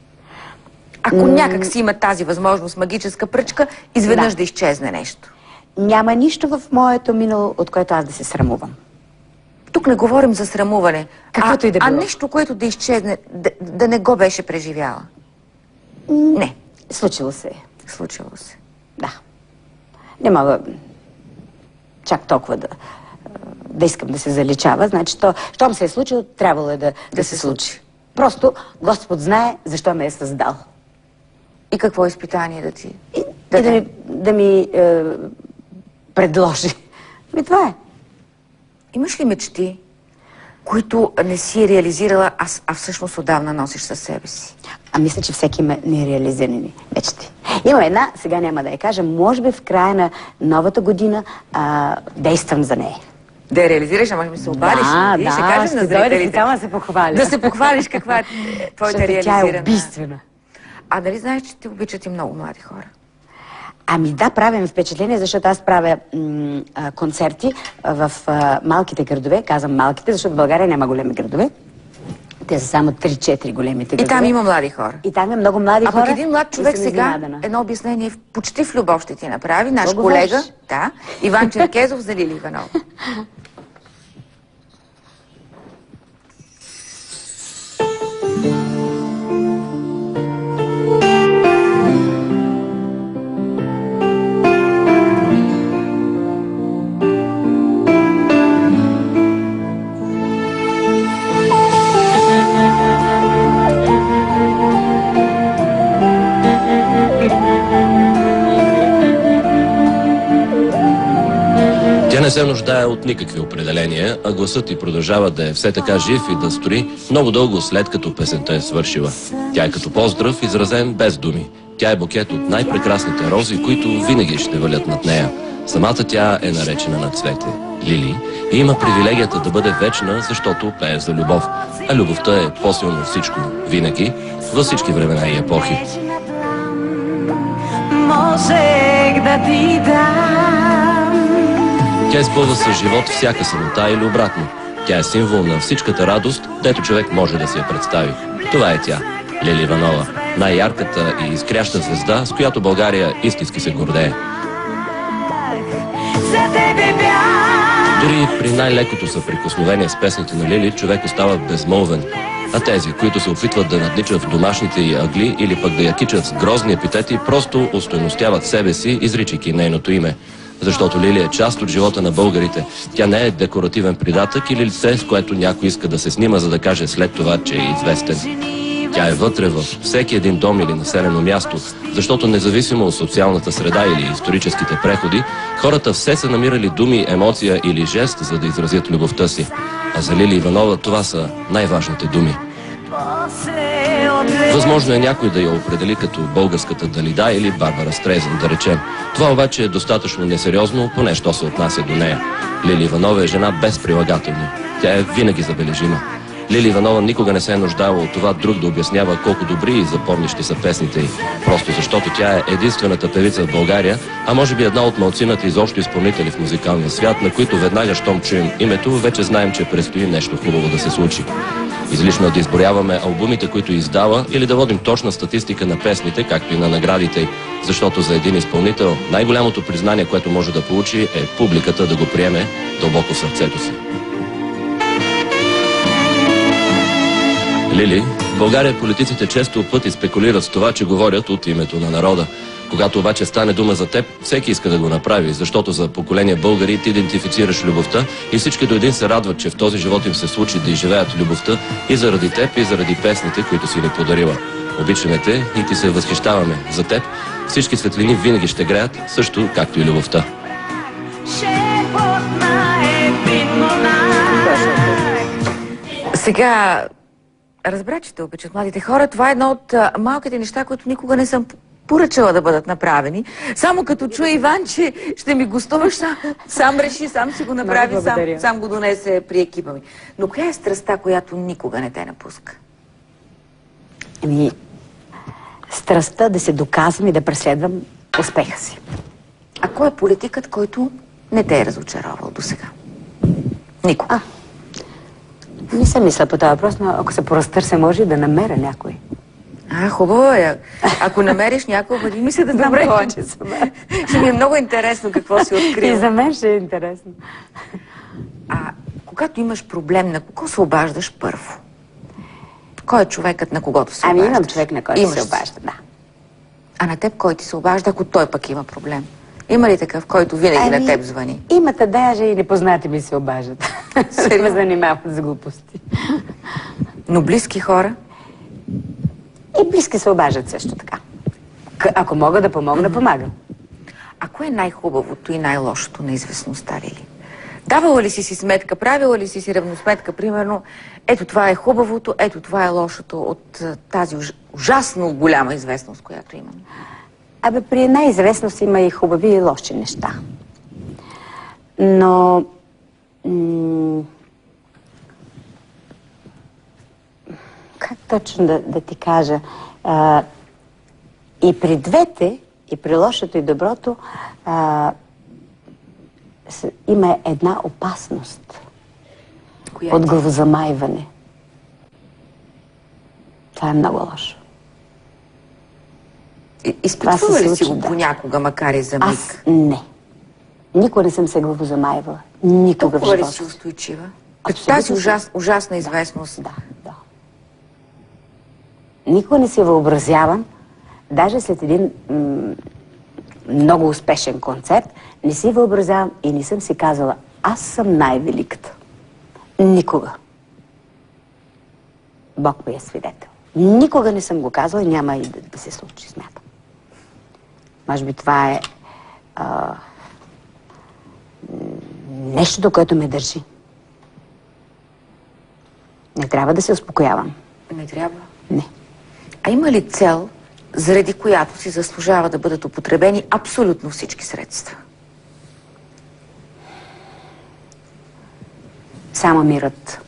Ако mm. някак си има тази възможност, магическа пръчка, изведнъж да. да изчезне нещо. Няма нищо в моето минало, от което аз да се срамувам. Тук не говорим за срамуване, Каквото а, и да било. а нещо, което да изчезне, да, да не го беше преживяла. Mm. Не. Случило се. Случило се. Да. Не мога чак толкова да, да искам да се заличава. Значи, то, щом се е случило, трябвало е да, да, да се, се случи. случи. Просто Господ знае защо ме е създал. И какво изпитание да ти... И да, и да ми, да ми е, предложи. И това е. Имаш ли мечти, които не си реализирала, а, а всъщност отдавна носиш със себе си? А мисля, че всеки има нереализирани мечти. Има една, сега няма да я кажа, може би в края на новата година а, действам за нея. Да я реализираш, а може би се обадиш? Да, да, ще кажем на зрителите. Да, да се похваля. Да се похвалиш каква е твоята реализирана. Тя е убийствена. А дали знаеш, че те обичат и много млади хора? Ами да, правим впечатление, защото аз правя а, концерти в а, малките градове. Казвам малките, защото в България няма големи градове. Те са само три-четири големите градове. И там има млади хора. И там има много млади а хора. А пък един млад човек сега, едно обяснение почти в любов ще ти направи. Наш Много колега, върш. да, Иван Черкезов за Лили Иванова. Тя не се нуждае от никакви определения, а гласът й продължава да е все така жив и да строи много дълго след като песента е свършила. Тя е като поздрав, изразен без думи. Тя е букет от най-прекрасните рози, които винаги ще валят над нея. Самата тя е наречена на цвете Лили и има привилегията да бъде вечна, защото пее за любов. А любовта е по-силно всичко, винаги, във всички времена и епохи. Можех да ти дам. Тя изпълва с живот всяка самота или обратно. Тя е символ на всичката радост, дето човек може да си я представи. Това е тя, Лили Иванова, най-ярката и изкряща звезда, с която България истински се гордее. Дори при най-лекото съприкосновение с песните на Лили, човек остава безмълвен. А тези, които се опитват да надничат в домашните й ъгли или пък да я кичат с грозни епитети, просто устойностяват себе си, изричайки нейното име. Защото Лили е част от живота на българите. Тя не е декоративен придатък или лице, с което някой иска да се снима, за да каже след това, че е известен. Тя е вътре във всеки един дом или населено място, защото независимо от социалната среда или историческите преходи, хората все са намирали думи, емоция или жест, за да изразят любовта си. А за Лили Иванова това са най-важните думи. Възможно е някой да я определи като българската Далида или Барбара Стрейзън, да речем. Това обаче е достатъчно несериозно, поне що се отнася до нея. Лили Иванова е жена без прилагателно. Тя е винаги забележима. Лили Иванова никога не се е нуждала от това друг да обяснява колко добри и запомнящи са песните й. Просто защото тя е единствената певица в България, а може би една от малцината изобщо изпълнители в музикалния свят, на които веднага, щом чуем името, вече знаем, че предстои нещо хубаво да се случи. Излишно е да изборяваме албумите, които издава, или да водим точна статистика на песните, както и на наградите, защото за един изпълнител най-голямото признание, което може да получи, е публиката да го приеме дълбоко в сърцето си. Лили, в България политиците често пъти спекулират с това, че говорят от името на народа. Когато обаче стане дума за теб, всеки иска да го направи, защото за поколение българи ти идентифицираш любовта и всички до един се радват, че в този живот им се случи да изживеят любовта и заради теб, и заради песните, които си ни подарила. Обичаме те и ти се възхищаваме. За теб всички светлини винаги ще греят, също както и любовта. Сега разбра, че те обичат младите хора. Това е едно от а, малките неща, които никога не съм поръчала да бъдат направени. Само като чуя Иван, че ще ми гостуваш, сам, сам реши, сам си го направи, сам, сам го донесе при екипа ми. Но коя е страстта, която никога не те напуска? Ами, страстта да се доказвам и да преследвам успеха си. А кой е политикът, който не те е разочаровал до сега? Никога. А, не съм мисля по този въпрос, но ако се поразтърся, може и да намеря някой. А, хубаво е. Ако намериш някой, бъди ми се да добре. Знам, че ще ми е много интересно какво си открила. И за мен ще е интересно. А когато имаш проблем, на кого се обаждаш първо? Кой е човекът, на когото се обаждаш? Ами имам човек, на който се обажда, да. А на теб кой ти се обажда, ако той пък има проблем? Има ли такъв, който винаги ами, на теб звъни? Имате, даже и непознати ми се обаждат. Се ме занимават с глупости. Но близки хора? И близки се обаждат също така. Ако мога да помогна, mm-hmm. помагам. А кое е най-хубавото и най-лошото на известността, Лили? Давала ли си си сметка, правила ли си си равносметка, примерно, ето това е хубавото, ето това е лошото от тази уж... ужасно голяма известност, която имам? Абе, при една известност има и хубави и лоши неща. Но... М- как точно да, да ти кажа? А, и при двете, и при лошото и доброто, а, с, има една опасност. Коя от главозамайване. Това е много лошо. Изпитвала ли си го понякога, макар и за миг? Аз не. Никога не съм се главозамайвала. Никога в живота. Толкова ли си устойчива? Като тази ужас, ужасна известност. Да, да. Никога не си въобразявам, даже след един м- много успешен концерт, не си въобразявам и не съм си казала, аз съм най-великата. Никога. Бог ми е свидетел. Никога не съм го казала и няма и да, да се случи, смятам. Може би това е а, нещо, до което ме държи. Не трябва да се успокоявам. Не трябва? Не. А има ли цел, заради която си заслужава да бъдат употребени абсолютно всички средства? Само мирът.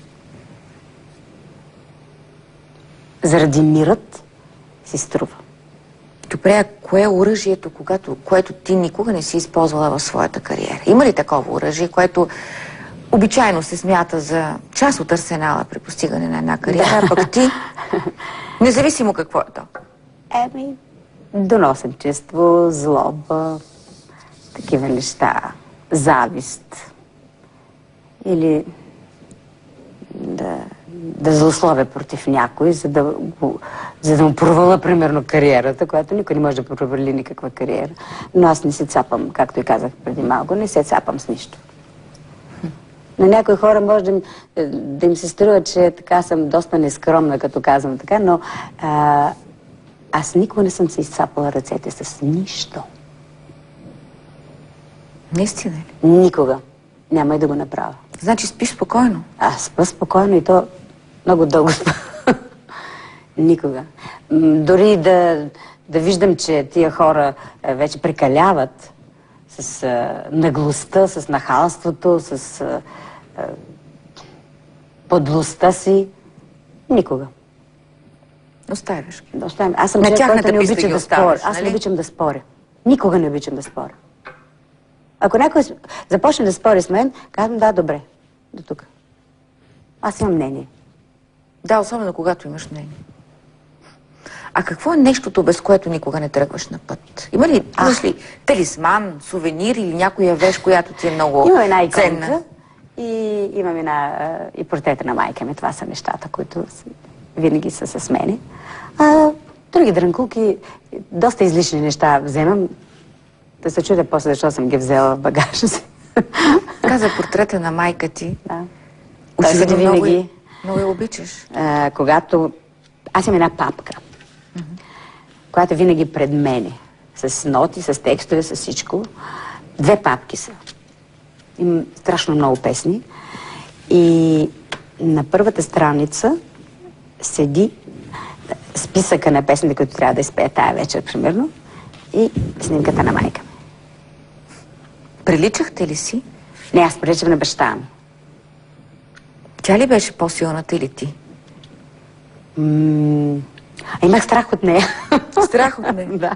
Заради мирът си струва. Добре, а кое е оръжието, когато, което ти никога не си използвала в своята кариера? Има ли такова оръжие, което обичайно се смята за част от арсенала при постигане на една кариера, а пък ти, независимо какво е то? Еми, доносенчество, злоба, такива неща, завист. Или да, да злословя против някой, за да, го, за да му проваля, примерно, кариерата, която никой не може да провали никаква кариера. Но аз не се цапам, както и казах преди малко, не се цапам с нищо. На някои хора може да им, да им се струва, че така съм доста нескромна, като казвам така, но а, аз никога не съм се изцапала ръцете с нищо. Наистина ли? Никога. Няма и да го направя. Значи спиш спокойно? Аз спа спокойно и то много дълго спа. Никога. М, дори да, да виждам, че тия хора е, вече прекаляват с а, наглостта, с нахалството, с а, а, подлостта си, никога. Оставяш ги. Да оставям. Аз съм На човек, тяхната който не писта обича ги да оставяш, споря. Аз нали? не обичам да споря. Никога не обичам да споря. Ако някой с- започне да спори с мен, казвам, да, добре, до тук. Аз имам мнение. Да, особено когато имаш мнение. А какво е нещото, без което никога не тръгваш на път? Има ли, имаш ли талисман, сувенир или някоя вещ, която ти е много Имам една иконка ценна? и имам една а, и портрета на майка ми. Това са нещата, които с- винаги са с мене. А други дрънкулки, доста излишни неща вземам. Да се чудя после, защо съм ги взела в багажа си. Каза портрета на майка ти. Да. Той Очевидно седи много, винаги. я- много я обичаш. А, когато... Аз имам една папка, която е винаги пред мене. С ноти, с текстове, с всичко. Две папки са. Имам страшно много песни. И на първата страница седи списъка на песните, които трябва да изпея тая вечер, примерно, и снимката на майка ми. Приличахте ли си? Не, аз приличам на баща ми. Тя ли беше по-силната или ти? М, а имах страх от нея. Страх от нея? Да.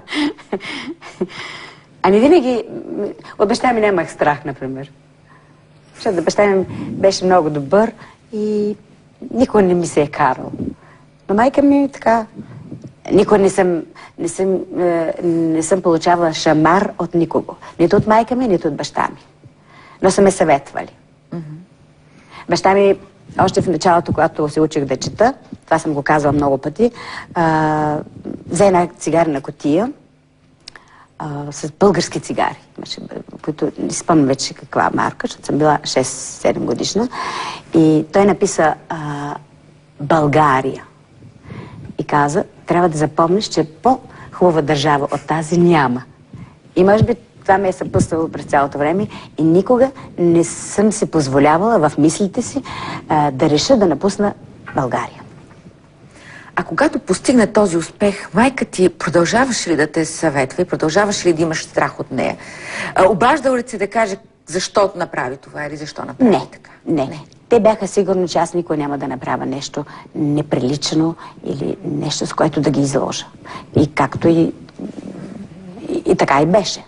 Ами винаги, м, от баща ми нямах страх, например. Защото баща ми беше много добър и никой не ми се е карал. Но майка ми така... Никога не съм, не съм, е, не съм получавала шамар от никого. Нито от майка ми, нито от баща ми. Но са ме съветвали. Баща ми, още в началото, когато се учих да чета, това съм го казвала много пъти, а, взе една цигарена кутия а, с български цигари, имаше, които не си спомням вече каква марка, защото съм била шест-седем годишна. И той написа а, България. И каза, трябва да запомниш, че по-хубава държава от тази няма. И може би това ме е съпътствало през цялото време и никога не съм си позволявала в мислите си а, да реша да напусна България. А когато постигна този успех, майка ти продължаваше ли да те съветва и продължаваше ли да имаш страх от нея? А, обаждала ли се да каже защо направи това или защо направи Не, така? не, не. Те бяха сигурни, че аз никой няма да направя нещо неприлично или нещо, с което да ги изложа. И както и, и, и така и беше.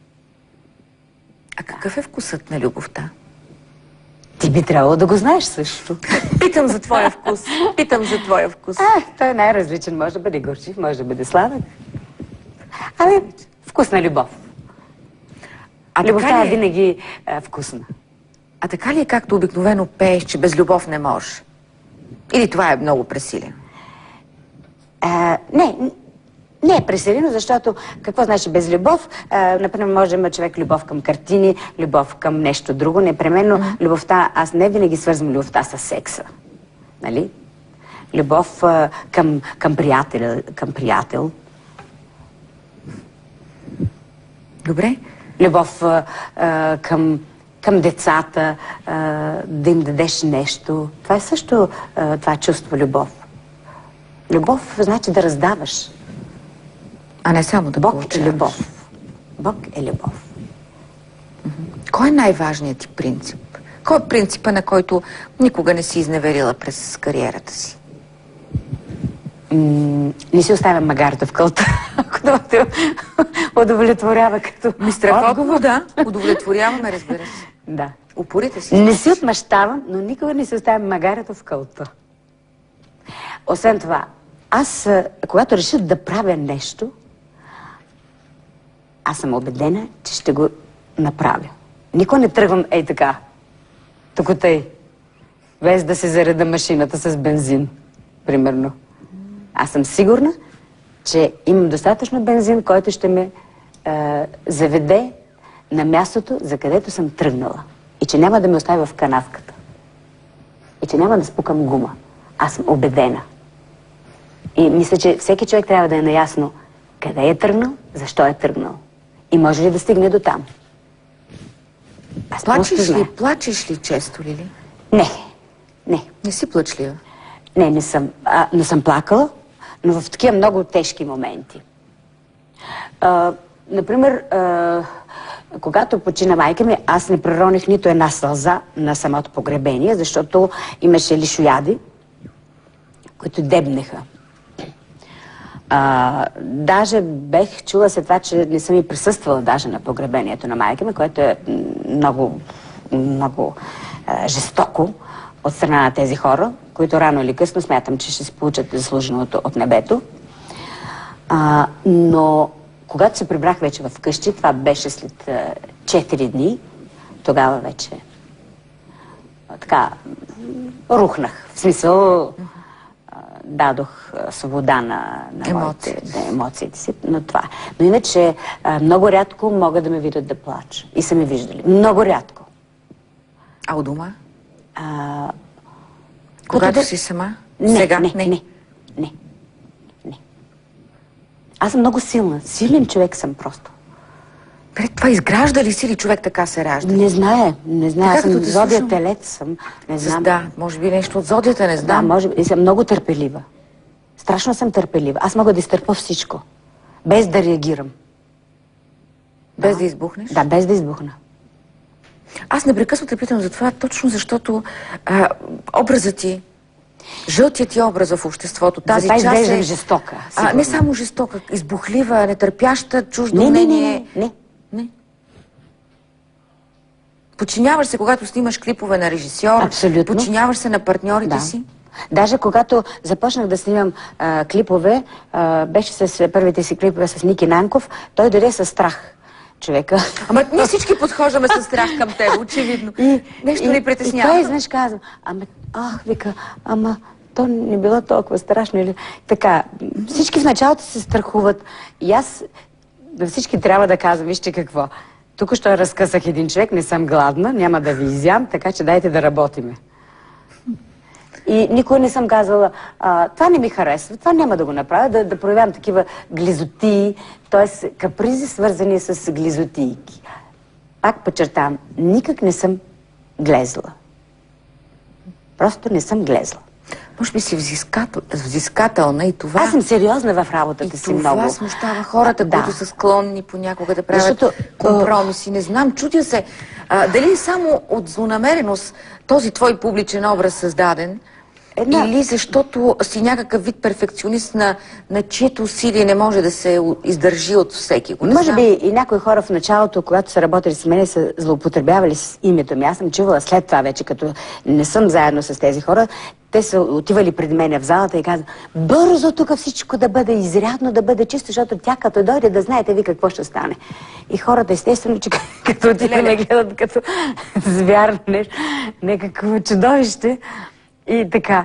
А какъв е вкусът на любовта? Ти би трябвало да го знаеш също. Питам за твоя вкус. Питам за твоя вкус. А, той е най-различен. Може да бъде горчив, може да бъде сладък. Ами, вкусна любов. А Любовта така е ли е? винаги а, вкусна. А така ли е, както обикновено пееш, че без любов не може? Или това е много пресилено? А, не, не е пресилено, защото какво значи без любов? А, например, може да има човек любов към картини, любов към нещо друго. Непременно mm-hmm. любовта, аз не винаги свързвам любовта с секса. Нали? Любов а, към, към приятел, към приятел. Добре. Любов а, а, към, към децата, а, да им дадеш нещо. Това е също а, това чувство любов. Любов значи да раздаваш. А не само да Бог получаваш. е любов. Бог е любов. Кой е най-важният ти принцип? Кой е принципа, на който никога не си изневерила през кариерата си? М- не си оставям магарата в кълта, ако да те удовлетворява като Ми страхотно, да. Удовлетворяваме, разбира се. Да. Упорите си. Не си отмъщавам, но никога не си оставям магарата в кълта. Освен това, аз, а, когато реша да правя нещо, аз съм убедена, че ще го направя. Никога не тръгвам ей така. Тук тъй. без да се зареда машината с бензин, примерно. Аз съм сигурна, че имам достатъчно бензин, който ще ме е, заведе на мястото, за където съм тръгнала. И че няма да ме остави в канавката. И че няма да спукам гума. Аз съм убедена. И мисля, че всеки човек трябва да е наясно къде е тръгнал, защо е тръгнал. И може ли да стигне до там. Аз плачеш ли, плачеш ли често, Лили? Не, не. Не си плачлива? Не, не съм. А, но съм плакала, но в такива много тежки моменти. А, например, а, когато почина майка ми, аз не прероних нито една сълза на самото погребение, защото имаше лишояди, които дебнеха. А, даже бех чула след това, че не съм и присъствала даже на погребението на майка ми, което е много, много а, жестоко от страна на тези хора, които рано или късно смятам, че ще се получат заслуженото от небето. А, но когато се прибрах вече в къщи, това беше след а, четири дни, тогава вече а, така рухнах. В смисъл дадох свобода на, на моите, да, емоциите си, но това. Но иначе а, много рядко могат да ме видят да плача. И са ме виждали. Много рядко. А у дома? А, Когато да... си сама? Не, Сега? Не, не, не, не, не. Аз съм много силна. Силен човек съм просто. Пред това изгражда ли си ли човек така се ражда? Не знае, не знае. Аз съм зодия слушам... телец съм. Не знам. Да, може би нещо от зодията, не знам. Да, може би. И съм много търпелива. Страшно съм търпелива. Аз мога да изтърпя всичко. Без да реагирам. Без да, да избухнеш? Да, без да избухна. Аз непрекъснато те питам за това, точно защото а, образът ти, жълтият ти образ в обществото, тази част е... жестока. А, не само жестока, избухлива, нетърпяща, чуждо не, мнение. Не, не, не. Не. Подчиняваш се, когато снимаш клипове на режисьор. Абсолютно. Подчиняваш се на партньорите да. си. Даже когато започнах да снимам а, клипове, а, беше с първите си клипове с Ники Нанков, той дойде със страх. Човека. Ама ние всички подхождаме със страх към теб, очевидно. И, Нещо и, ни притеснява. И той, знаеш, казвам, ама, ах, вика, ама, то не било толкова страшно или... Така, всички в началото се страхуват. И аз, да всички трябва да казвам, вижте какво. Тук що разкъсах един човек, не съм гладна, няма да ви изям, така че дайте да работиме. И никога не съм казала, а, това не ми харесва, това няма да го направя, да, да проявявам такива глизотии, т.е. капризи, свързани с глизотийки. Пак подчертавам, никак не съм глезла. Просто не съм глезла. Може би си взискател, взискателна и това... Аз съм сериозна в работата и си много. И това смущава хората, да. които са склонни понякога да правят Защото, компромиси. Не знам, чудя се, а, дали само от злонамереност този твой публичен образ създаден, Една... или защото си някакъв вид перфекционист, на, на чието усилие не може да се издържи от всеки. Може би и някои хора в началото, когато са работили с мене, са злоупотребявали с името ми. Аз съм чувала след това вече, като не съм заедно с тези хора, те са отивали пред мене в залата и казват, бързо тук всичко да бъде изрядно, да бъде чисто, защото тя като дойде да знаете ви какво ще стане. И хората естествено, че като отиват ме гледат като звяр, нещо, някакво чудовище. И така.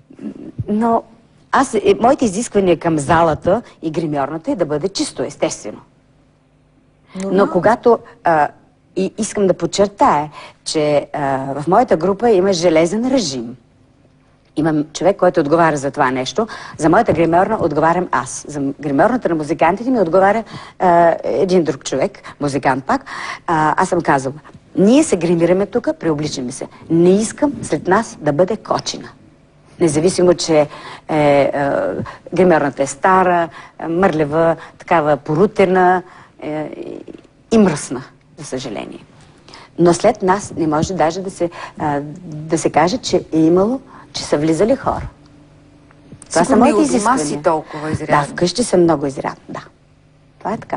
Но аз, моите изисквания към залата и гримьорната е да бъде чисто, естествено. Но, Но когато... А, и искам да подчертая, че а, в моята група има железен режим. Имам човек, който отговаря за това нещо. За моята гримьорна отговарям аз. За гримьорната на музикантите ми отговаря а, един друг човек, музикант пак. А, аз съм казала, ние се гримираме тук, преобличаме се. Не искам след нас да бъде кочина. Независимо, че е, е, гримьорната е стара, мърлева, такава порутена е, и мръсна, за съжаление. Но след нас не може даже да се, а, да се каже, че е имало, че са влизали хора. Това са моите изисквания. Си толкова изрядна. Да, вкъщи съм много изрядна, да. Това е така.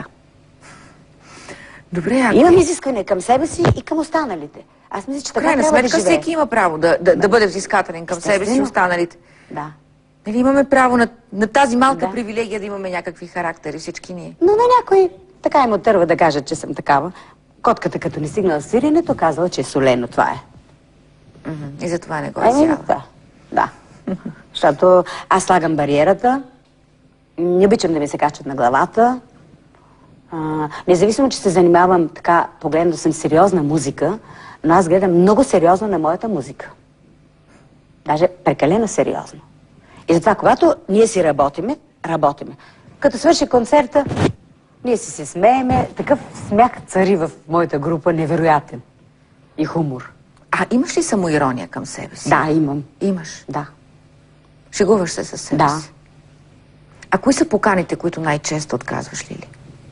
Добре, ако... Имам изискване към себе си и към останалите. Аз мисля, че така крайна трябва сметка, да живее. Всеки има право да, да, да бъде взискателен към себе си и останалите. Да. Нали имаме право на, на тази малка да. привилегия да имаме някакви характери, всички ние. Но на някой така им отърва да кажат, че съм такава. Котката, като не стигнала в сиренето, казала, че е солено. Това е. Mm-hmm. И затова не го Еми, изява. да, да. Защото аз слагам бариерата, не обичам да ми се качат на главата. А, независимо, че се занимавам така, погледно съм сериозна музика, но аз гледам много сериозно на моята музика. Даже прекалено сериозно. И затова, когато ние си работиме, работиме. Като свърши концерта, ние си се смееме, такъв смях цари в моята група, невероятен. И хумор. А имаш ли самоирония към себе си? Да, имам. Имаш? Да. Шегуваш се със себе Да. си? А кои са поканите, които най-често отказваш, Лили?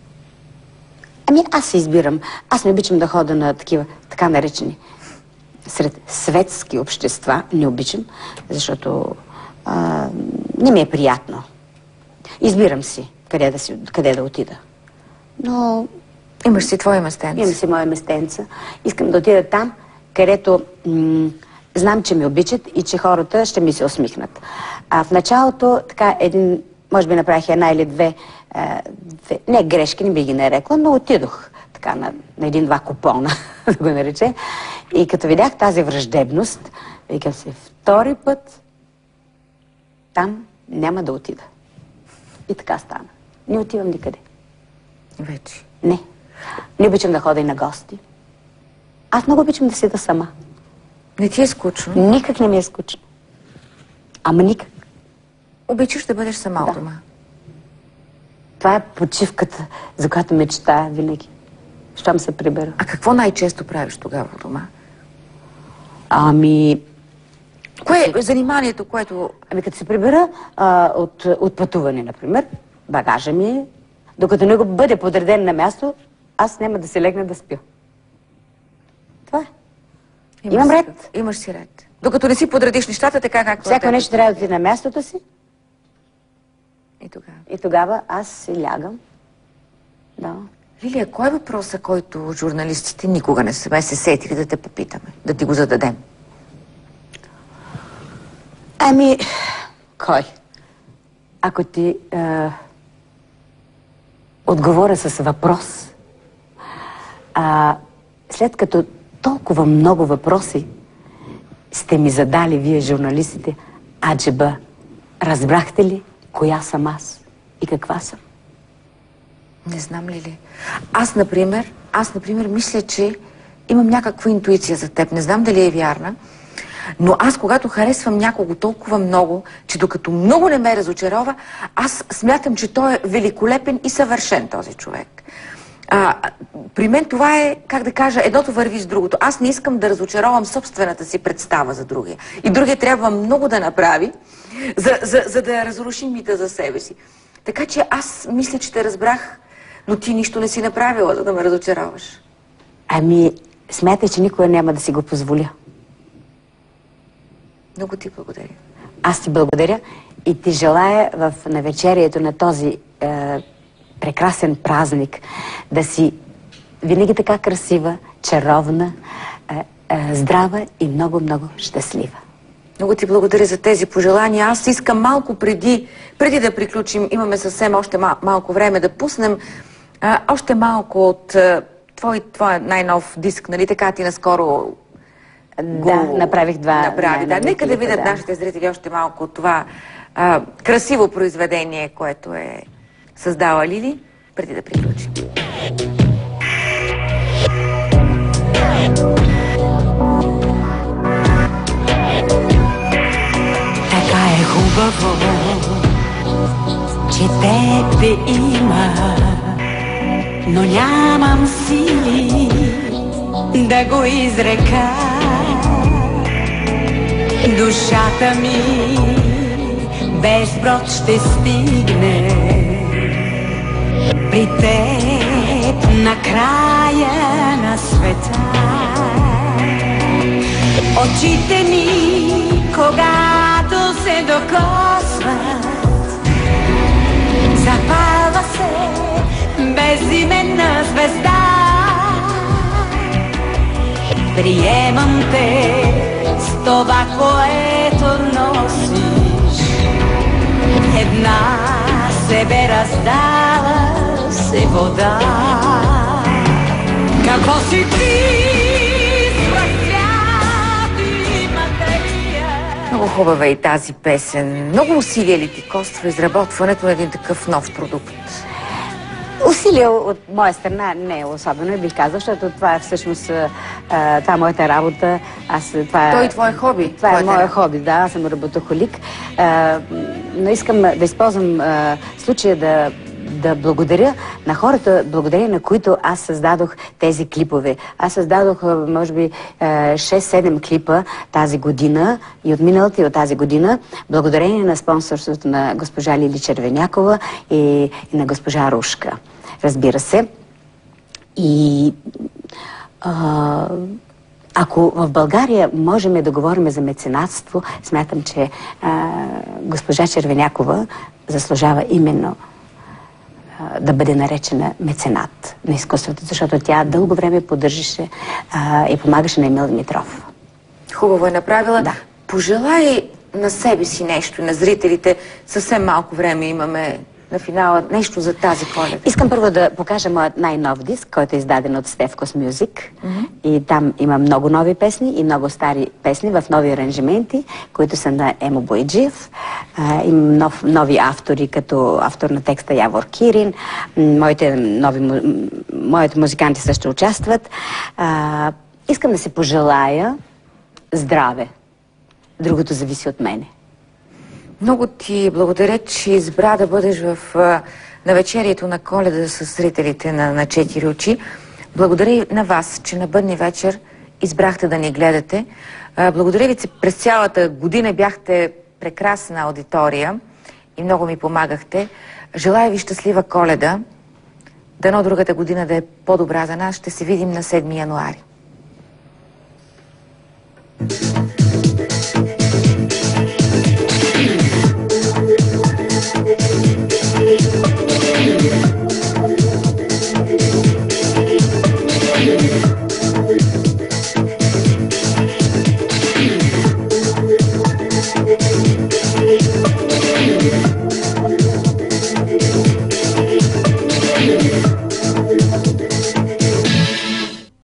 Ами аз се избирам. Аз не обичам да хода на такива, така наречени, сред светски общества. Не обичам, защото а, не ми е приятно. Избирам си къде да, си, къде да отида. Но... Имаш си твое местенце? Имам си мое местенце. Искам да отида там, където м- знам, че ме обичат и че хората ще ми се усмихнат. А в началото, така, един, може би направих една или две, а, две не грешки, не би ги нарекла, но отидох така на, на един-два купона, да го нарече. И като видях тази враждебност, викам се, втори път там няма да отида. И така стана. Не отивам никъде. Вече? Не. Не обичам да ходя и на гости. Аз много обичам да седа сама. Не ти е скучно? Никак не ми е скучно. Ама никак. Обичаш да бъдеш сама да. у дома? Това е почивката, за която мечтая винаги. Щом се прибера. А какво най-често правиш тогава у дома? Ами... Кое е заниманието, което... Ами като се прибера а, от, от пътуване, например, багажа ми, докато не го бъде подреден на място, аз няма да се легна да спя. Това е. Имаш Имам си, ред. Имаш си ред. Докато не си подредиш нещата, така както... Всяко нещо трябва да ти на мястото си. И тогава? И тогава аз си лягам. Да. Лилия, кой е въпросът, който журналистите никога не сме се сетили да те попитаме, да ти го зададем? Ами, кой? Ако ти е, отговоря с въпрос, а, след като толкова много въпроси сте ми задали вие, журналистите, аджеба, разбрахте ли коя съм аз и каква съм? Не знам, Лили. Аз, например, аз, например, мисля, че имам някаква интуиция за теб. Не знам дали е вярна, но аз, когато харесвам някого толкова много, че докато много не ме разочарова, аз смятам, че той е великолепен и съвършен този човек. А, при мен това е, как да кажа, едното върви с другото. Аз не искам да разочаровам собствената си представа за другия. И другия трябва много да направи, за, за, за да разруши мита за себе си. Така че аз мисля, че те разбрах, но ти нищо не си направила, за да ме разочароваш. Ами, смятай, че никога няма да си го позволя. Много ти благодаря. Аз ти благодаря и ти желая в навечерието на този е, прекрасен празник да си винаги така красива, чаровна, е, е, здрава и много-много щастлива. Много ти благодаря за тези пожелания. Аз искам малко преди, преди да приключим, имаме съвсем още мал, малко време да пуснем а, още малко от а, твой, твой най-нов диск, нали така ти наскоро Да, го направих два. направи. Да, нека да видят да. нашите зрители още малко от това а, красиво произведение, което е създала Лили, преди да приключим. Така е хубаво, че теб те има, но нямам сили да го изрека. Душата ми без брод ще стигне при теб на края на света. Очите ни, когато се докосват, запалва се безименна звезда. Приемам те с това, което носиш. Една себе раздава се вода. Какво си ти, свръх свят и Много хубава е и тази песен. Много усилия ли ти коства изработването на един такъв нов продукт? Усилия от моя страна не е особено, бих казал, защото това е всъщност а, това е моята работа. Аз, това Той е твое хоби? Това е моя хоби, да. Аз съм работохолик. А, но искам да използвам а, случая да да благодаря на хората, благодаря на които аз създадох тези клипове. Аз създадох, може би, шест-седем клипа тази година и от миналата и от тази година, благодарение на спонсорството на госпожа Лили Червенякова и, и на госпожа Рушка. Разбира се. И а, ако в България можем да говорим за меценатство, смятам, че а, госпожа Червенякова заслужава именно да бъде наречена меценат на изкуството, защото тя дълго време поддържаше а, и помагаше на Емил Димитров. Хубаво е направила. Да. Пожелай на себе си нещо, на зрителите. Съвсем малко време имаме на финала. Нещо за тази Коледа. Искам първо да покажа моят най-нов диск, който е издаден от Стевкос Мюзик. Mm-hmm. И там има много нови песни и много стари песни в нови аранжименти, които са на Емо Бояджиев. Uh, има нов, нови автори, като автор на текста Явор Кирин. Моите, нови, моите музиканти също участват. Uh, искам да се пожелая здраве. Другото зависи от мене. Много ти благодаря, че избра да бъдеш в навечерието на Коледа с зрителите на, на Четири очи. Благодаря и на вас, че на бъдни вечер избрахте да ни гледате. Благодаря ви, че през цялата година бяхте прекрасна аудитория и много ми помагахте. Желая ви щастлива Коледа. Дано другата година да е по-добра за нас. Ще се видим на седми януари. Thank you.